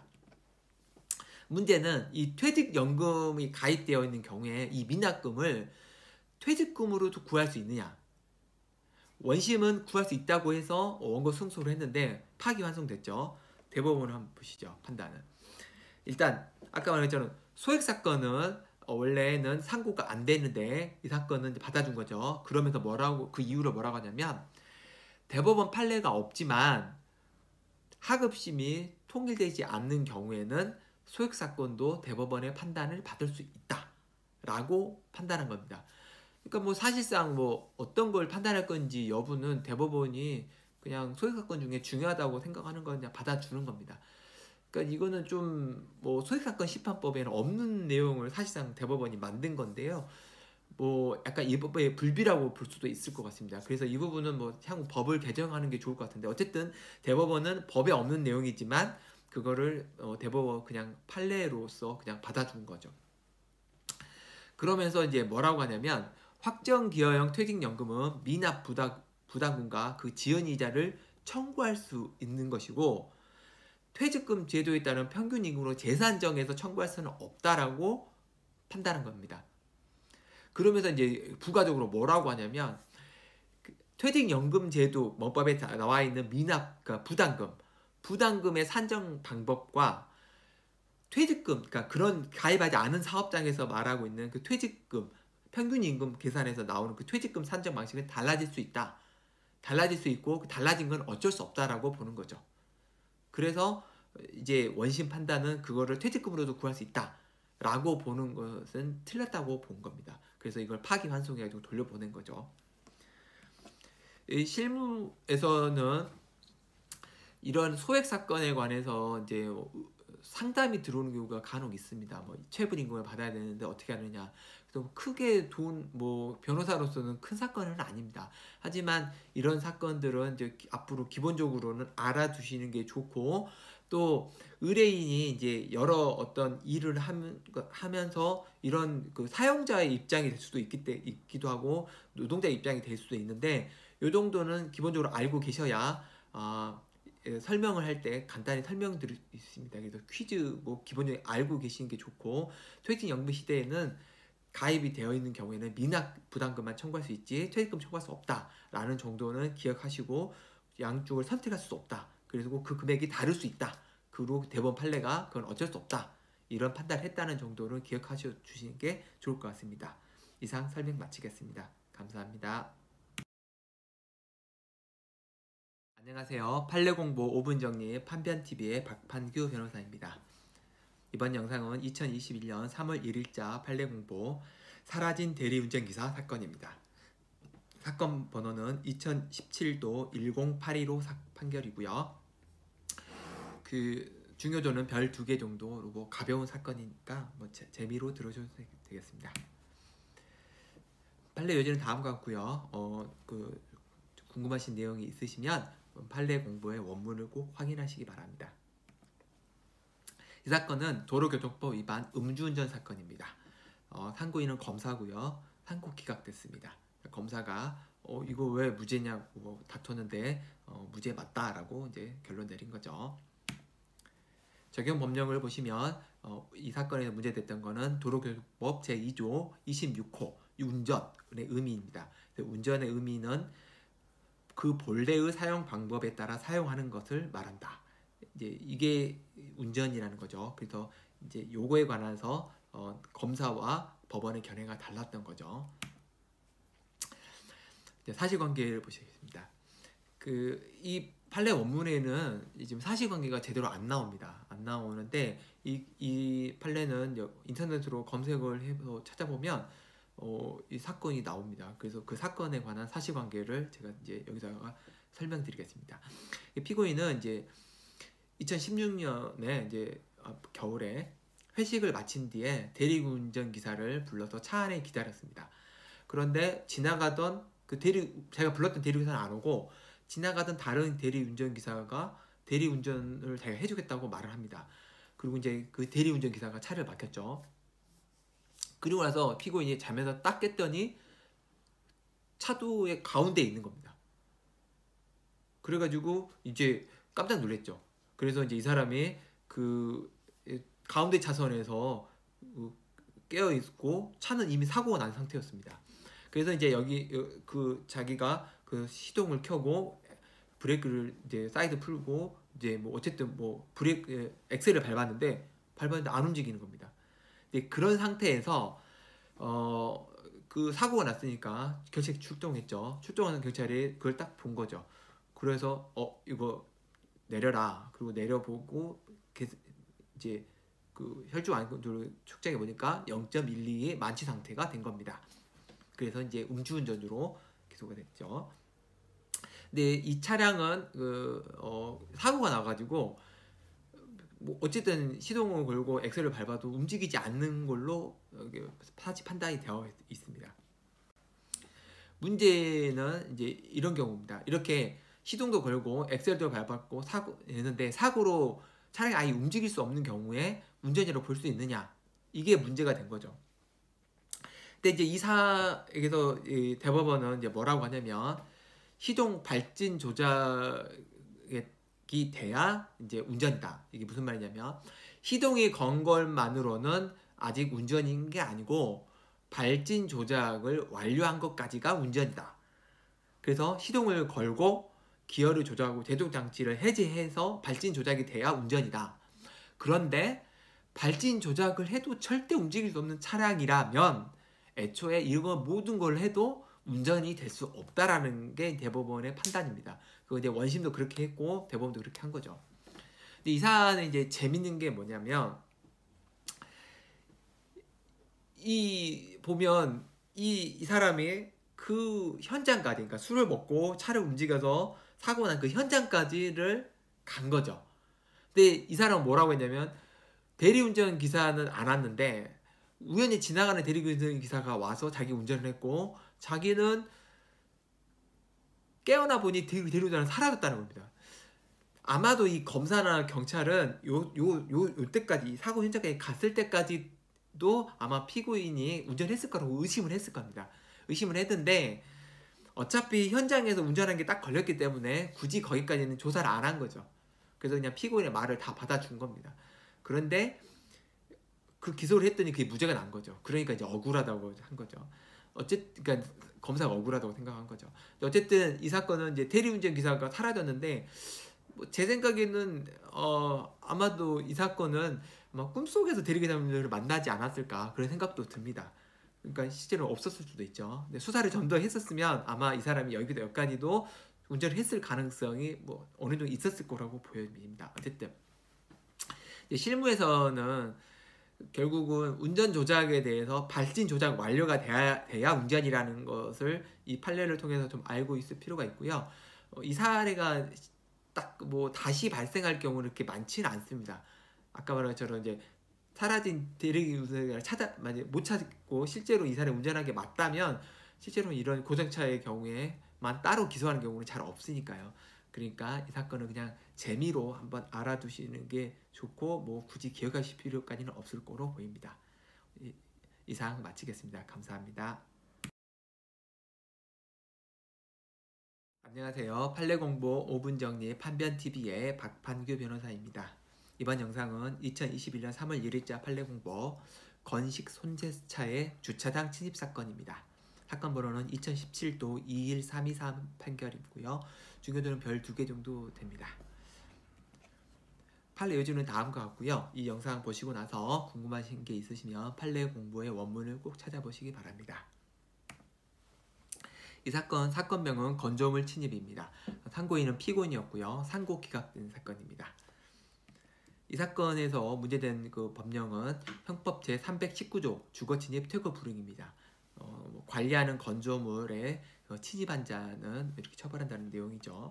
문제는 이 퇴직연금이 가입되어 있는 경우에 이 미납금을 퇴직금으로도 구할 수 있느냐? 원심은 구할 수 있다고 해서 원고 승소를 했는데 파기환송됐죠. 대법원을 한번 보시죠. 판단은. 일단 아까 말했잖아요. 소액사건은 원래는 상고가 안 되는데 이 사건은 받아준 거죠. 그러면서 뭐라고 그 이유를 뭐라고 하냐면 대법원 판례가 없지만 하급심이 통일되지 않는 경우에는 소액사건도 대법원의 판단을 받을 수 있다 라고 판단한 겁니다. 그러니까 뭐 사실상 뭐 어떤 걸 판단할 건지 여부는 대법원이 그냥 소액사건 중에 중요하다고 생각하는 건 그냥 받아주는 겁니다. 그러니까 이거는 좀 뭐 소액사건 심판법에는 없는 내용을 사실상 대법원이 만든 건데요. 뭐 약간 이 법의 불비라고 볼 수도 있을 것 같습니다. 그래서 이 부분은 뭐 향후 법을 개정하는 게 좋을 것 같은데 어쨌든 대법원은 법에 없는 내용이지만 그거를 어 대법원 그냥 판례로서 그냥 받아준 거죠. 그러면서 이제 뭐라고 하냐면 확정기여형 퇴직연금은 미납 부담, 부담금과 그 지연이자를 청구할 수 있는 것이고 퇴직금 제도에 따른 평균임금으로 재산 정해서 청구할 수는 없다라고 판단한 겁니다. 그러면서 이제 부가적으로 뭐라고 하냐면 퇴직연금 제도 법에 나와 있는 미납, 그러니까 부담금, 부담금의 산정 방법과 퇴직금, 그러니까 그런 가입하지 않은 사업장에서 말하고 있는 그 퇴직금, 평균임금 계산에서 나오는 그 퇴직금 산정 방식은 달라질 수 있다. 달라질 수 있고 달라진 건 어쩔 수 없다라고 보는 거죠. 그래서 이제 원심 판단은 그거를 퇴직금으로도 구할 수 있다라고 보는 것은 틀렸다고 본 겁니다. 그래서 이걸 파기환송해가지고 돌려보낸 거죠. 이 실무에서는 이런 소액 사건에 관해서 이제 상담이 들어오는 경우가 간혹 있습니다. 뭐 체불임금을 받아야 되는데 어떻게 하느냐. 그래서 크게 돈 뭐 변호사로서는 큰 사건은 아닙니다. 하지만 이런 사건들은 이제 앞으로 기본적으로는 알아두시는 게 좋고 또 의뢰인이 이제 여러 어떤 일을 하면서 이런 그 사용자의 입장이 될 수도 있기 때, 있기도 하고 노동자 입장이 될 수도 있는데 이 정도는 기본적으로 알고 계셔야 어, 설명을 할 때 간단히 설명드릴 수 있습니다. 그래서 퀴즈 뭐 기본적으로 알고 계시는 게 좋고 퇴직연금 시대에는 가입이 되어 있는 경우에는 미납 부담금만 청구할 수 있지 퇴직금 청구할 수 없다라는 정도는 기억하시고 양쪽을 선택할 수 없다. 그리고 그 금액이 다를 수 있다. 그리고 대법원 판례가 그건 어쩔 수 없다. 이런 판단을 했다는 정도를 기억하셔 주시는 게 좋을 것 같습니다. 이상 설명 마치겠습니다. 감사합니다. 안녕하세요. 판례공보 오 분 정리 판변티비의 박판규 변호사입니다. 이번 영상은 이천이십일 년 삼월 일일자 판례공보 사라진 대리운전기사 사건입니다. 사건 번호는 이천십칠도 일공팔일오 판결이고요. 그 중요도는 별 두 개 정도로 뭐 가벼운 사건이니까 뭐 재, 재미로 들어주셔도 되겠습니다. 판례 요지는 다음과 같고요. 어, 그 궁금하신 내용이 있으시면 판례 공부의 원문을 꼭 확인하시기 바랍니다. 이 사건은 도로교통법 위반 음주운전 사건입니다. 어, 상고인은 검사고요. 상고 기각됐습니다. 검사가 어, 이거 왜 무죄냐고 다투는데 어, 무죄 맞다라고 이제 결론 내린 거죠. 적용 법령을 보시면 어, 이 사건에서 문제됐던 거는 도로교통법 제이조 이십육호 운전의 의미입니다. 운전의 의미는 그 본래의 사용 방법에 따라 사용하는 것을 말한다. 이제 이게 운전이라는 거죠. 그래서 이제 요거에 관해서 어, 검사와 법원의 견해가 달랐던 거죠. 이제 사실관계를 보시겠습니다. 그 이 판례 원문에는 지금 사실관계가 제대로 안 나옵니다. 안 나오는데 이, 이 판례는 인터넷으로 검색을 해서 찾아보면 어, 이 사건이 나옵니다. 그래서 그 사건에 관한 사실관계를 제가 이제 여기다가 설명드리겠습니다. 피고인은 이제 이천십육 년에 이제 겨울에 회식을 마친 뒤에 대리운전 기사를 불러서 차 안에 기다렸습니다. 그런데 지나가던 그 대리 제가 불렀던 대리기사는 안 오고 지나가던 다른 대리운전 기사가 대리운전을 자기가 해주겠다고 말을 합니다. 그리고 이제 그 대리운전 기사가 차를 막혔죠. 그리고 나서 피고인이 잠에서 딱 깼더니 차도의 가운데에 있는 겁니다. 그래가지고 이제 깜짝 놀랐죠. 그래서 이제 이 사람이 그 가운데 차선에서 깨어 있고 차는 이미 사고가 난 상태였습니다. 그래서 이제 여기 그 자기가 그 시동을 켜고 브레이크를 이제 사이드 풀고 이제 뭐 어쨌든 뭐 브레이크 엑셀을 밟았는데 밟았는데 안 움직이는 겁니다. 그런 상태에서 어, 그 사고가 났으니까 경찰이 출동했죠. 출동하는 경찰이 그걸 딱 본 거죠. 그래서 어 이거 내려라. 그리고 내려보고 이제 그 혈중 알코올 측정해 보니까 영 점 일이의 만취 상태가 된 겁니다. 그래서 이제 음주운전으로 기소가 됐죠. 근데 이 차량은 그 어, 사고가 나가지고 뭐 어쨌든 시동을 걸고 엑셀을 밟아도 움직이지 않는 걸로 사지 판단이 되어 있습니다. 문제는 이제 이런 경우입니다. 이렇게 시동도 걸고 엑셀도 밟았고 사고 했는데 사고로 차량이 아예 움직일 수 없는 경우에 운전이라고 볼 수 있느냐, 이게 문제가 된 거죠. 근데 이제 이사에서 대법원은 이제 뭐라고 하냐면 시동 발진 조작에 이 돼야 이제 운전이다. 이게 무슨 말이냐면 시동이 건 것만으로는 아직 운전인 게 아니고 발진 조작을 완료한 것까지가 운전이다. 그래서 시동을 걸고 기어를 조작하고 제동 장치를 해제해서 발진 조작이 돼야 운전이다. 그런데 발진 조작을 해도 절대 움직일 수 없는 차량이라면 애초에 이거 모든 걸 해도 운전이 될 수 없다라는 게 대법원의 판단입니다. 그 이제 원심도 그렇게 했고 대법원도 그렇게 한 거죠. 근데 이 사안은 이제 재밌는 게 뭐냐면 이 보면 이, 이 사람이 그 현장까지, 그러니까 술을 먹고 차를 움직여서 사고 난 그 현장까지를 간 거죠. 근데 이 사람은 뭐라고 했냐면 대리운전 기사는 안 왔는데 우연히 지나가는 대리운전 기사가 와서 자기 운전을 했고 자기는 깨어나 보니 대리운전은 사라졌다는 겁니다. 아마도 이 검사나 경찰은 요, 요, 요, 요 때까지, 사고 현장까지 갔을 때까지도 아마 피고인이 운전했을 거라고 의심을 했을 겁니다. 의심을 했는데 어차피 현장에서 운전한 게 딱 걸렸기 때문에 굳이 거기까지는 조사를 안 한 거죠. 그래서 그냥 피고인의 말을 다 받아준 겁니다. 그런데 그 기소를 했더니 그게 무죄가 난 거죠. 그러니까 이제 억울하다고 한 거죠. 어쨌든 그러니까 검사가 억울하다고 생각한 거죠. 어쨌든 이 사건은 이제 대리운전 기사가 사라졌는데 뭐 제 생각에는 어 아마도 이 사건은 아마 꿈속에서 대리기사님들을 만나지 않았을까 그런 생각도 듭니다. 그러니까 실제로 없었을 수도 있죠. 근데 수사를 좀 더 했었으면 아마 이 사람이 여기도 여기까지도 운전을 했을 가능성이 뭐 어느 정도 있었을 거라고 보여집니다. 어쨌든 실무에서는 결국은 운전 조작에 대해서 발진 조작 완료가 돼야, 돼야 운전이라는 것을 이 판례를 통해서 좀 알고 있을 필요가 있고요. 어, 이 사례가 딱 뭐 다시 발생할 경우는 그렇게 많지는 않습니다. 아까 말한 것처럼 이제 사라진 대리기 운전자를 찾아 만약 못 찾고 실제로 이 사람이 운전한 게 맞다면 실제로 이런 고정차의 경우에만 따로 기소하는 경우는 잘 없으니까요. 그러니까 이 사건은 그냥 재미로 한번 알아두시는 게 좋고 뭐 굳이 기억하실 필요까지는 없을 거로 보입니다. 이, 이상 마치겠습니다. 감사합니다. 안녕하세요. 판례공보 오 분 정리 판변티비의 박판규 변호사입니다. 이번 영상은 이천이십일 년 삼월 일 일자 판례공보 건식 손재차의 주차장 침입 사건입니다. 사건 번호는 이천십칠도 이일삼이삼 판결이고요. 중요도는 별 두 개 정도 됩니다. 판례 요지는 다음과 같고요. 이 영상 보시고 나서 궁금하신 게 있으시면 판례 공부의 원문을 꼭 찾아보시기 바랍니다. 이 사건 사건명은 건조물 침입입니다. 상고인은 피고인이었고요. 상고 기각된 사건입니다. 이 사건에서 문제된 그 법령은 형법 제삼백십구 조 주거침입 퇴거 불응입니다. 어, 관리하는 건조물에 침입한 자는 이렇게 처벌한다는 내용이죠.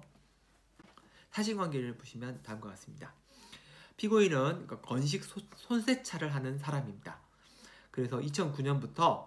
사실관계를 보시면 다음과 같습니다. 피고인은 건식 손세차를 하는 사람입니다. 그래서 이천구 년부터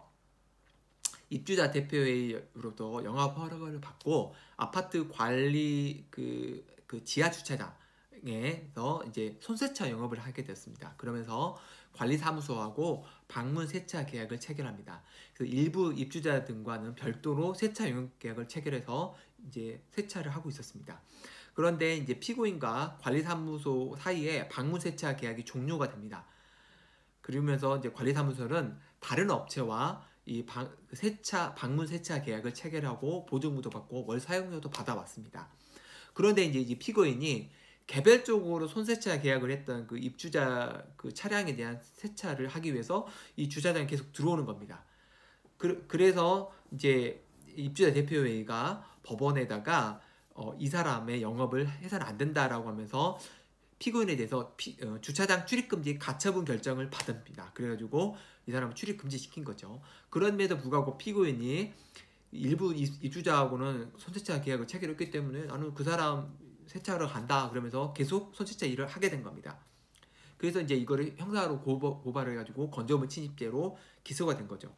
입주자 대표회의로부터 영업 허락을 받고 아파트 관리 그, 그 지하 주차장에서 이제 손세차 영업을 하게 됐습니다. 그러면서 관리사무소하고 방문 세차 계약을 체결합니다. 그래서 일부 입주자 등과는 별도로 세차 영업 계약을 체결해서 이제 세차를 하고 있었습니다. 그런데 이제 피고인과 관리사무소 사이에 방문 세차 계약이 종료가 됩니다. 그러면서 이제 관리사무소는 다른 업체와 이 방, 세차, 방문 세차 계약을 체결하고 보증금도 받고 월 사용료도 받아왔습니다. 그런데 이제, 이제 피고인이 개별적으로 손세차 계약을 했던 그 입주자 그 차량에 대한 세차를 하기 위해서 이 주차장에 계속 들어오는 겁니다. 그, 그래서 이제 입주자 대표회의가 법원에다가 어, 이 사람의 영업을 해서는 안 된다라고 하면서 피고인에 대해서 피, 어, 주차장 출입금지 가처분 결정을 받습니다. 그래가지고 이 사람을 출입금지 시킨 거죠. 그럼에도 불구하고 피고인이 일부 입주자하고는 손세차 계약을 체결했기 때문에 나는 그 사람 세차하러 간다 그러면서 계속 손세차 일을 하게 된 겁니다. 그래서 이제 이거를 형사로 고발, 고발을 해가지고 건조물 침입죄로 기소가 된 거죠.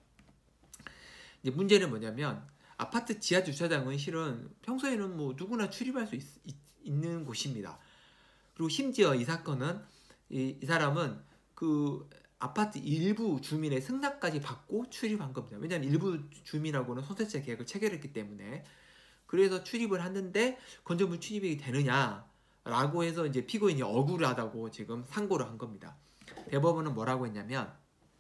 이제 문제는 뭐냐면 아파트 지하 주차장은 실은 평소에는 뭐 누구나 출입할 수 있, 있, 있는 곳입니다. 그리고 심지어 이 사건은 이, 이 사람은 그 아파트 일부 주민의 승낙까지 받고 출입한 겁니다. 왜냐하면 일부 주민하고는 손세차 계약을 체결했기 때문에. 그래서 출입을 하는데 건조물 침입이 되느냐라고 해서 이제 피고인이 억울하다고 지금 상고를 한 겁니다. 대법원은 뭐라고 했냐면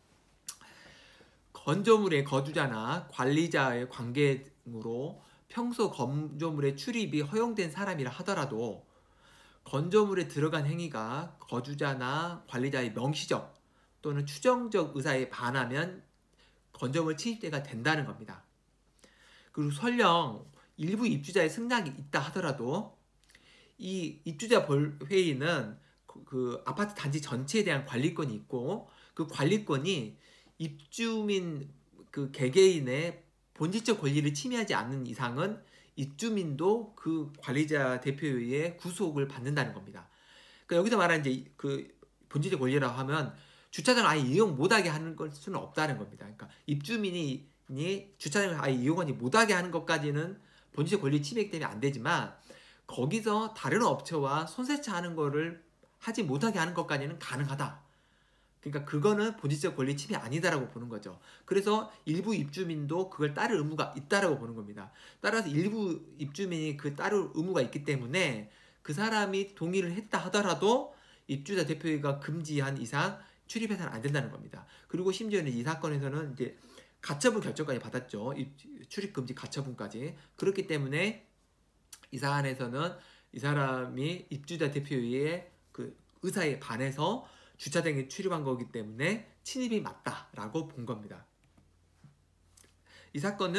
건조물의 거주자나 관리자의 관계 등으로 평소 건조물의 출입이 허용된 사람이라 하더라도 건조물에 들어간 행위가 거주자나 관리자의 명시적 또는 추정적 의사에 반하면 건조물 침입죄가 된다는 겁니다. 그리고 설령 일부 입주자의 승낙이 있다 하더라도 이 입주자 회의는 그, 그 아파트 단지 전체에 대한 관리권이 있고 그 관리권이 입주민 그 개개인의 본질적 권리를 침해하지 않는 이상은 입주민도 그 관리자 대표회의의 구속을 받는다는 겁니다. 그러니까 여기서 말하는 이제 그 본질적 권리라고 하면 주차장을 아예 이용 못하게 하는 걸 수는 없다는 겁니다. 그러니까 입주민이 주차장을 아예 이용하지 못하게 하는 것까지는 본질적 권리 침해 때문에 안 되지만 거기서 다른 업체와 손세차하는 거를 하지 못하게 하는 것까지는 가능하다. 그러니까 그거는 본질적 권리 침해 아니다라고 보는 거죠. 그래서 일부 입주민도 그걸 따를 의무가 있다라고 보는 겁니다. 따라서 일부 입주민이 그 따를 의무가 있기 때문에 그 사람이 동의를 했다 하더라도 입주자 대표회의가 금지한 이상 출입해서는 안 된다는 겁니다. 그리고 심지어는 이 사건에서는 이제 가처분 결정까지 받았죠. 출입금지 가처분까지. 그렇기 때문에 이 사안에서는 이 사람이 입주자 대표회의의 그 의사에 반해서 주차장에 출입한 거기 때문에 침입이 맞다라고 본 겁니다. 이 사건은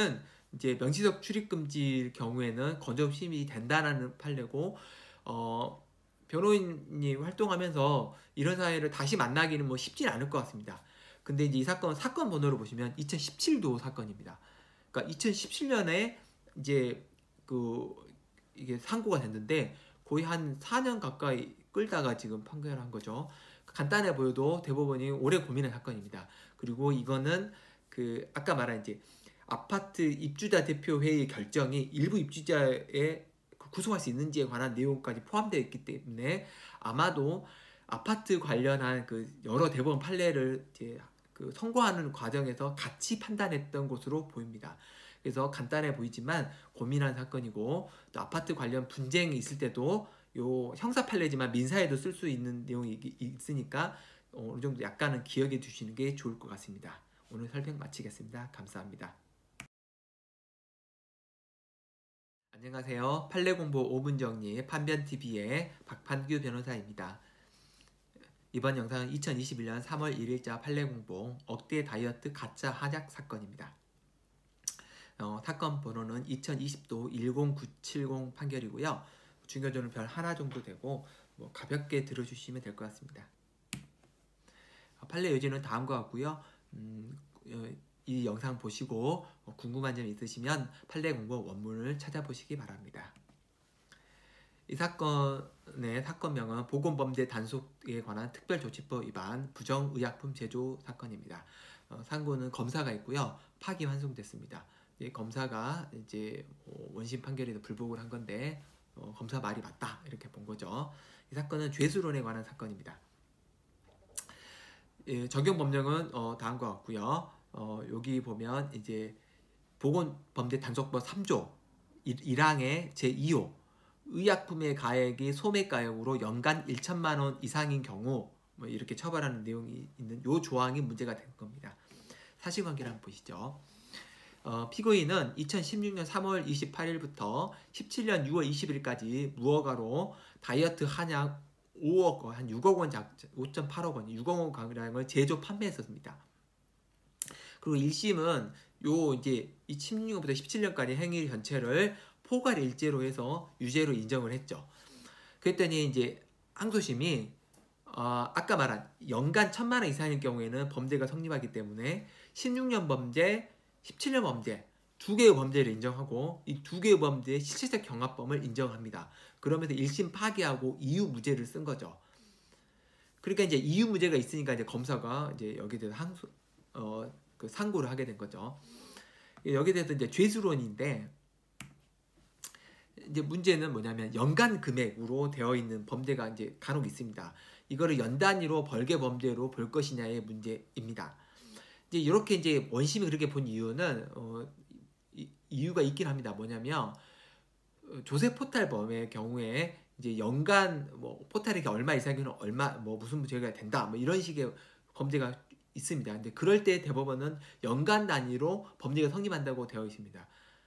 이제 명시적 출입금지 경우에는 건조업 시민이 된다는 판례고, 어, 변호인이 활동하면서 이런 사회를 다시 만나기는 뭐 쉽진 않을 것 같습니다. 근데 이제 이 사건 사건 번호를 보시면 이천십칠 도 사건입니다. 그러니까 이천십칠 년에 이제 그 이게 상고가 됐는데 거의 한 사 년 가까이 끌다가 지금 판결한 거죠. 간단해 보여도 대법원이 오래 고민한 사건입니다. 그리고 이거는 그 아까 말한 이제 아파트 입주자 대표 회의 결정이 일부 입주자의 구속할 수 있는지에 관한 내용까지 포함되어 있기 때문에 아마도 아파트 관련한 그 여러 대법원 판례를 이제 그 선고하는 과정에서 같이 판단했던 것으로 보입니다. 그래서 간단해 보이지만 고민한 사건이고, 또 아파트 관련 분쟁이 있을 때도 요 형사 판례지만 민사에도 쓸 수 있는 내용이 있으니까 어느 정도 약간은 기억해 두시는 게 좋을 것 같습니다. 오늘 설명 마치겠습니다. 감사합니다. 안녕하세요. 판례공부 오 분 정리 판변티비의 박판규 변호사입니다. 이번 영상은 이천이십일 년 삼월 일일자 판례공부 억대 다이어트 가짜 한약 사건입니다. 어, 사건 번호는 이천이십 도 일공구칠공 판결이고요. 중견조는 별 하나 정도 되고 뭐 가볍게 들어주시면 될 것 같습니다. 어, 판례 요지는 다음과 같고요. 음, 어, 이 영상 보시고 어, 궁금한 점 있으시면 판례공부 원문을 찾아보시기 바랍니다. 이 사건의 사건명은 보건범죄 단속에 관한 특별조치법 위반 부정의약품 제조 사건입니다. 어, 상고는 검사가 있고요. 파기환송됐습니다. 이 검사가 이제 원심 판결에도 불복을 한 건데 어, 검사 말이 맞다 이렇게 본 거죠. 이 사건은 죄수론에 관한 사건입니다. 예, 적용 법령은 어, 다음과 같고요. 어, 여기 보면 이제 보건범죄 단속법 삼 조 일 항의 제이 호 의약품의 가액이 소매가액으로 연간 천만 원 이상인 경우 뭐 이렇게 처벌하는 내용이 있는 요 조항이 문제가 된 겁니다. 사실관계를 한번 보시죠. 어, 피고인은 이천십육 년 삼월 이십팔일부터 십칠 년 유월 이십일까지 무허가로 다이어트 한약 오억 원, 한 육억 원, 오 점 팔억 원, 육억 원 가량을 제조 판매했었습니다. 그리고 일 심은 요 이제 십육 년부터 십칠 년까지 행위 전체를 포괄 일죄로 해서 유죄로 인정을 했죠. 그랬더니 이제 항소심이 어, 아까 말한 연간 천만 원 이상일 경우에는 범죄가 성립하기 때문에 십육 년 범죄, 십칠 년 범죄 두 개의 범죄를 인정하고 이 두 개의 범죄의 실체적 경합범을 인정합니다. 그러면서 일 심 파기하고 이유 무죄를 쓴 거죠. 그러니까 이제 이유 무죄가 있으니까 이제 검사가 이제 여기에 대해서 항소, 어, 그 상고를 하게 된 거죠. 여기에 대해서 이제 죄수론인데 이제 문제는 뭐냐면 연간 금액으로 되어 있는 범죄가 이제 간혹 있습니다. 이거를 연 단위로 벌게 범죄로 볼 것이냐의 문제입니다. 이제 이렇게 이제 원심이 그렇게 본 이유는 어, 이, 이유가 있긴 합니다. 뭐냐면 조세 포탈범의 경우에 이제 연간 뭐 포탈액이 얼마 이상이면 얼마 뭐 무슨 죄가 된다 뭐 이런 식의 범죄가 있습니다. 근데 그럴 때 대법원은 연간 단위로 범죄가 성립한다고 되어 있습니다.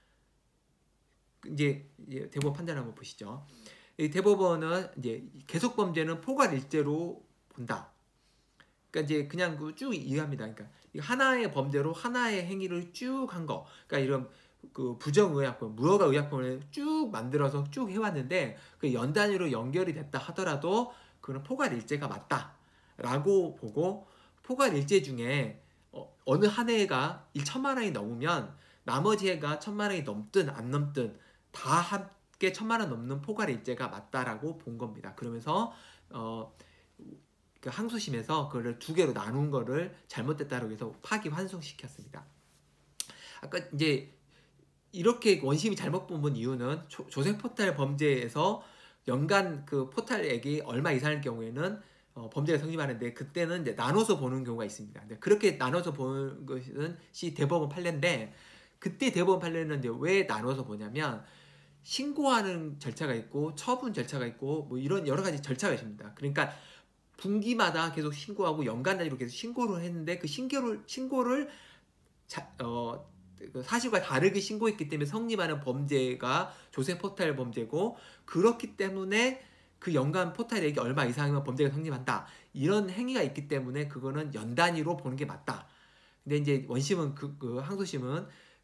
이제 대법원 판단 한번 보시죠. 대법원은 이제 계속 범죄는 포괄 일죄로 본다. 그러니까 이제 그냥 그 쭉 이해합니다. 그러니까 하나의 범죄로 하나의 행위를 쭉 한 거. 그러니까 이런 그 부정의약품, 무허가 의약품을 쭉 만들어서 쭉 해왔는데 그 연 단위로 연결이 됐다 하더라도 그는 포괄 일죄가 맞다라고 보고 포괄 일죄 중에 어, 어느 한 해가 천만 원이 넘으면 나머지 해가 천만 원이 넘든 안 넘든 다 함께 천만 원 넘는 포괄 일죄가 맞다라고 본 겁니다. 그러면서 어, 그 항소심에서 그걸 두 개로 나눈 거를 잘못됐다고 해서 파기환송시켰습니다. 아까 이제 이렇게 원심이 잘못 본 이유는 조, 조세 포탈 범죄에서 연간 그 포탈액이 얼마 이상일 경우에는 어, 범죄가 성립하는데 그때는 이제 나눠서 보는 경우가 있습니다. 근데 그렇게 나눠서 보는 것이 대법원 판례인데 그때 대법원 판례는 이제 왜 나눠서 보냐면 신고하는 절차가 있고 처분 절차가 있고 뭐 이런 여러 가지 절차가 있습니다. 그러니까 분기마다 계속 신고하고 연간 단위로 계속 신고를 했는데 그 신고를 신고를 자, 어, 사실과 다르게 신고했기 때문에 성립하는 범죄가 조세 포탈 범죄고 그렇기 때문에 그 연간 포탈액이 얼마 이상이면 범죄가 성립한다. 이런 행위가 있기 때문에 그거는 연 단위로 보는 게 맞다. 근데 이제 원심은 그, 그 항소심은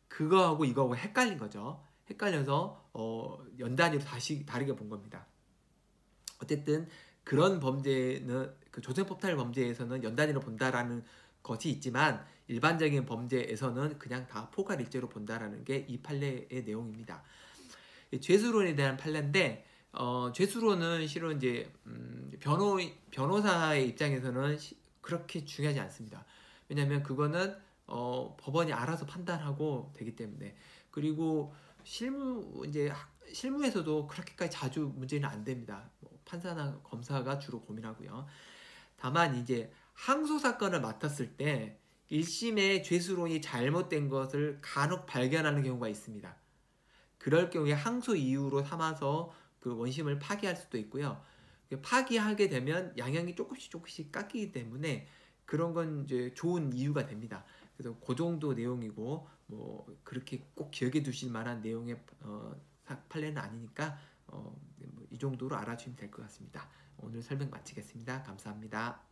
그거하고 이거하고 헷갈린 거죠. 헷갈려서 어, 연단위로 다시 다르게 본 겁니다. 어쨌든 그런 범죄는 그 조선폭탄 범죄에서는 연단위로 본다라는 것이 있지만 일반적인 범죄에서는 그냥 다 포괄일죄로 본다라는 게 이 판례의 내용입니다. 죄수론에 대한 판례인데 어, 죄수론은 실은 이제 음, 변호 변호사의 입장에서는 시, 그렇게 중요하지 않습니다. 왜냐하면 그거는 어, 법원이 알아서 판단하고 되기 때문에. 그리고 실무 이제 실무에서도 그렇게까지 자주 문제는 안 됩니다. 뭐 판사나 검사가 주로 고민하고요. 다만 이제 항소 사건을 맡았을 때 일 심의 죄수론이 잘못된 것을 간혹 발견하는 경우가 있습니다. 그럴 경우에 항소 이유로 삼아서 그 원심을 파기할 수도 있고요. 파기하게 되면 양형이 조금씩 조금씩 깎이기 때문에 그런 건 이제 좋은 이유가 됩니다. 그래서 그 정도 내용이고 뭐 그렇게 꼭 기억해 두실 만한 내용의 어, 판례는 아니니까 어, 이 정도로 알아주시면 될 것 같습니다. 오늘 설명 마치겠습니다. 감사합니다.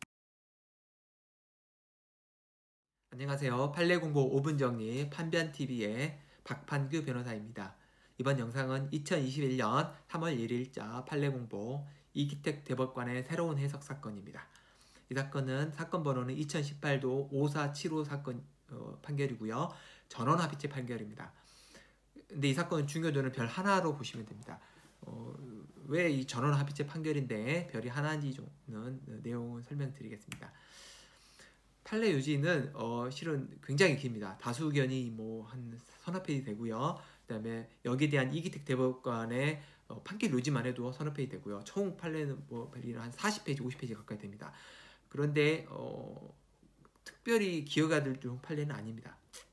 안녕하세요. 판례 공부 오 분 정리 판변티비의 박판규 변호사입니다. 이번 영상은 이천이십일 년 삼월 일일자 판례 공보 이기택 대법관의 새로운 해석 사건입니다. 이 사건은 사건 번호는 이천십팔도 오사칠오 사건 어, 판결이고요. 전원합의체 판결입니다. 근데 이 사건은 중요도는 별 하나로 보시면 됩니다. 어, 왜 이 전원합의체 판결인데 별이 하나인지는 내용을 설명드리겠습니다. 판례 요지는 어, 실은 굉장히 깁니다. 다수 의견이 뭐 한 서너 페이지 되고요. 그다음에 여기에 대한 이기택 대법관의 어, 판결 요지만 해도 서너 페이지 되고요. 총 판례는 뭐 한 사십 페이지, 오십 페이지 가까이 됩니다. 그런데 어, 특별히 기여가 될 중 판례는 아닙니다.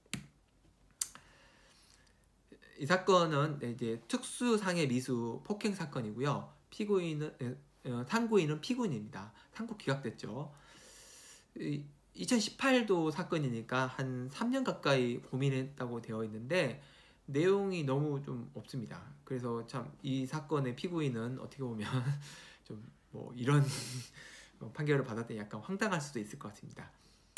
이 사건은 이제 특수상해 미수 폭행 사건이고요. 피고인은 어, 탐구인은 피고인입니다. 상고 기각됐죠. 이, 이천십팔도 사건이니까 한 삼 년 가까이 고민했다고 되어 있는데 내용이 너무 좀 없습니다. 그래서 참 이 사건의 피고인은 어떻게 보면 좀 뭐 이런 판결을 받았더니 약간 황당할 수도 있을 것 같습니다.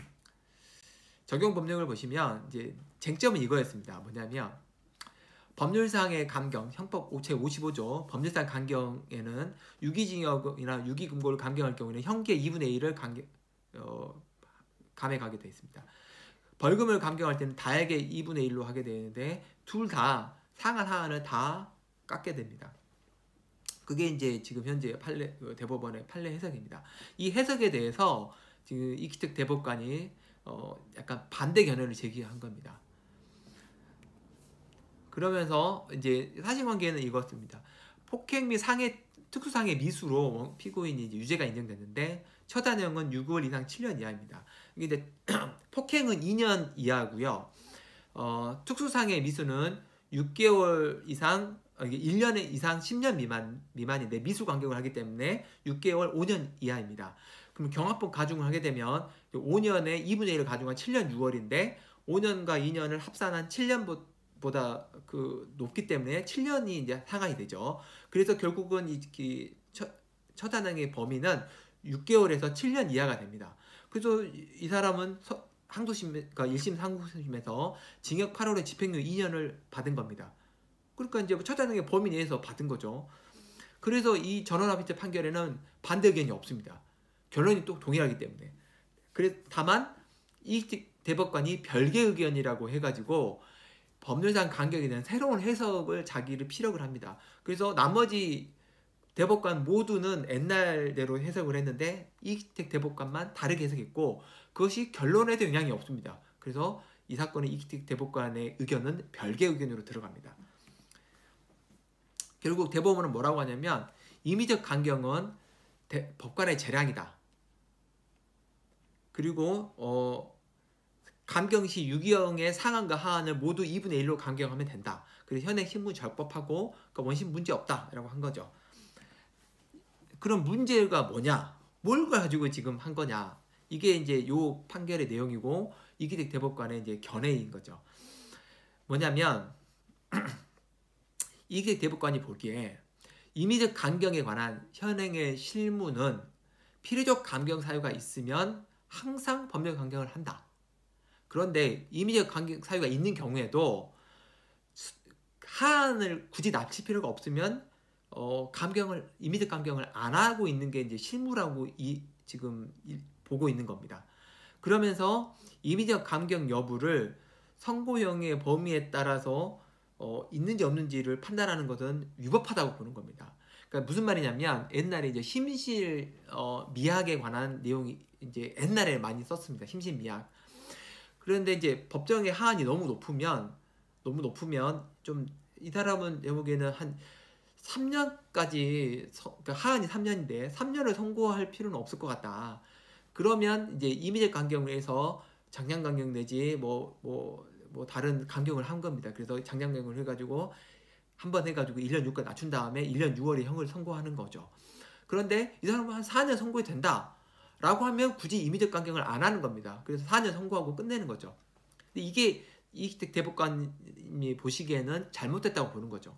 적용 법령을 보시면 이제 쟁점은 이거였습니다. 뭐냐면 법률상의 감경, 형법 제오십오조 법률상 감경에는 유기징역이나 유기금고를 감경할 경우에는 형기의 이분의 일을 감경, 어, 감액하게 되어 있습니다. 벌금을 감경할 때는 다액의 이분의 일로 하게 되는데 둘 다 상한 하한을 다 깎게 됩니다. 그게 이제 지금 현재 판례, 대법원의 판례 해석입니다. 이 해석에 대해서 지금 이기택 대법관이 어, 약간 반대 견해를 제기한 겁니다. 그러면서 이제 사실관계는 이것입니다. 폭행 및 상해 특수상해 미수로 피고인이 이제 유죄가 인정됐는데 처단형은 육 개월 이상 칠 년 이하입니다. 근데 폭행은 이 년 이하고요. 어, 특수상해 미수는 육 개월 이상 일 년 이상 십 년 미만 미만인데 미수 간격을 하기 때문에 육 개월 오 년 이하입니다. 그럼 경합법 가중을 하게 되면 오 년에 이분의 일을 가중한 칠 년 유 개월인데 오 년과 이 년을 합산한 칠 년보다 그 높기 때문에 칠 년이 이제 상한이 되죠. 그래서 결국은 이, 이 처, 처단형의 범위는 육 개월에서 칠 년 이하가 됩니다. 그래서 이 사람은 서, 항소심, 그러니까 일 심 상고심에서 징역 팔 월에 집행유예 이 년을 받은 겁니다. 그러니까 이제 처단형의 범위 내에서 받은 거죠. 그래서 이 전원합의체 판결에는 반대 의견이 없습니다. 결론이 또 동일하기 때문에. 그래서 다만 이 대법관이 별개 의견이라고 해가지고 법률상 간격에 대한 새로운 해석을 자기를 피력을 합니다. 그래서 나머지 대법관 모두는 옛날대로 해석을 했는데 이기택 대법관만 다르게 해석했고 그것이 결론에도 영향이 없습니다. 그래서 이 사건의 이기택 대법관의 의견은 별개 의견으로 들어갑니다. 결국 대법원은 뭐라고 하냐면 임의적 강경은 대, 법관의 재량이다. 그리고 어, 감경시 유기형의 상한과 하한을 모두 이분의 일로 감경하면 된다. 그래서 현행 신문 적법하고 그러니까 원심 문제 없다라고 한 거죠. 그럼 문제가 뭐냐? 뭘 가지고 지금 한 거냐? 이게 이제 요 판결의 내용이고 이기택 대법관의 이제 견해인 거죠. 뭐냐면 이기택 대법관이 보기에 임의적 감경에 관한 현행의 실무는 필요적 감경 사유가 있으면 항상 법령 감경을 한다. 그런데 임의적 강경 사유가 있는 경우에도 하한을 굳이 낮출 필요가 없으면 어, 감경을 임의적 감경을 안 하고 있는 게 이제 실무라고 이, 지금 이, 보고 있는 겁니다. 그러면서 임의적 감경 여부를 선고형의 범위에 따라서 어, 있는지 없는지를 판단하는 것은 위법하다고 보는 겁니다. 그러니까 무슨 말이냐면 옛날에 이제 심실 어, 미학에 관한 내용이 이제 옛날에 많이 썼습니다. 심실 미학. 그런데 이제 법정의 하한이 너무 높으면 너무 높으면 좀 이 사람은 내 보기에는 한 삼 년까지 그러니까 하한이 삼 년인데 삼 년을 선고할 필요는 없을 것 같다. 그러면 이제 임의적 강경을 해서 장량 강경 내지 뭐 뭐 뭐 다른 강경을 한 겁니다. 그래서 장량 강경을 해가지고 한 번 해가지고 일 년 육 개월 낮춘 다음에 일 년 유월에 형을 선고하는 거죠. 그런데 이 사람은 한 사 년 선고해도 된다 라고 하면 굳이 임의적 강경을 안 하는 겁니다. 그래서 사 년 선고하고 끝내는 거죠. 근데 이게 이 대법관이 보시기에는 잘못됐다고 보는 거죠.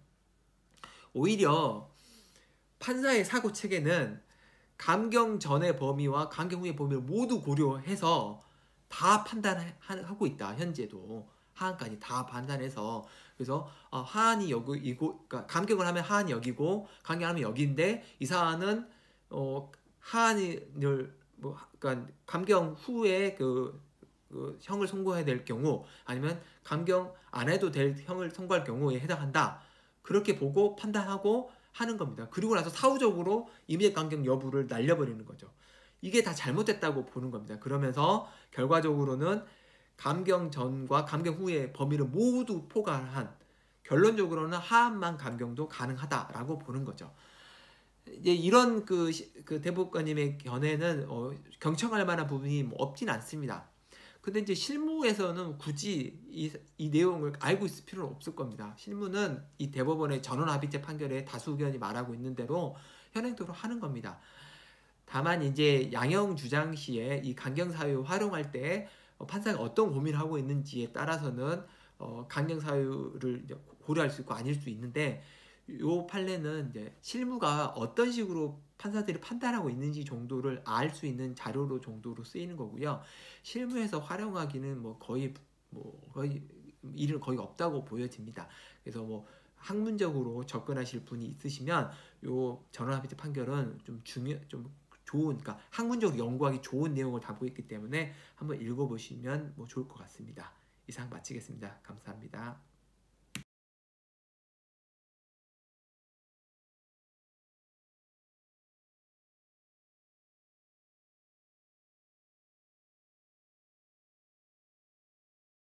오히려 판사의 사고 체계는 감경 전의 범위와 감경 후의 범위를 모두 고려해서 다 판단하고 있다. 현재도 하한까지 다 판단해서 그래서 어, 하한이 여기고 그러니까 감경을 하면 하한이 여기고 감경하면 여기인데 이 사안은 어, 하한을 뭐 그러니까 감경 후에 그, 그 형을 선고해야 될 경우 아니면 감경 안 해도 될 형을 선고할 경우에 해당한다. 그렇게 보고 판단하고 하는 겁니다. 그리고 나서 사후적으로 임의적 감경 여부를 날려버리는 거죠. 이게 다 잘못됐다고 보는 겁니다. 그러면서 결과적으로는 감경 전과 감경 후의 범위를 모두 포괄한 결론적으로는 하한만 감경도 가능하다라고 보는 거죠. 이제 이런 그, 그 대법관님의 견해는 어, 경청할 만한 부분이 뭐 없진 않습니다. 근데 이제 실무에서는 굳이 이, 이 내용을 알고 있을 필요는 없을 겁니다. 실무는 이 대법원의 전원합의체 판결에 다수 의견이 말하고 있는 대로 현행대로 하는 겁니다. 다만 이제 양형 주장 시에 이 강경 사유 활용할 때 어, 판사가 어떤 고민을 하고 있는지에 따라서는 어, 강경 사유를 고려할 수 있고 아닐 수 있는데 요 판례는 이제 실무가 어떤 식으로 판사들이 판단하고 있는지 정도를 알 수 있는 자료로 정도로 쓰이는 거고요. 실무에서 활용하기는 뭐 거의 뭐 거의 일은 거의 없다고 보여집니다. 그래서 뭐 학문적으로 접근하실 분이 있으시면 요 전원합의체 판결은 좀 중요 좀 좋은 그러니까 학문적으로 연구하기 좋은 내용을 담고 있기 때문에 한번 읽어보시면 뭐 좋을 것 같습니다. 이상 마치겠습니다. 감사합니다.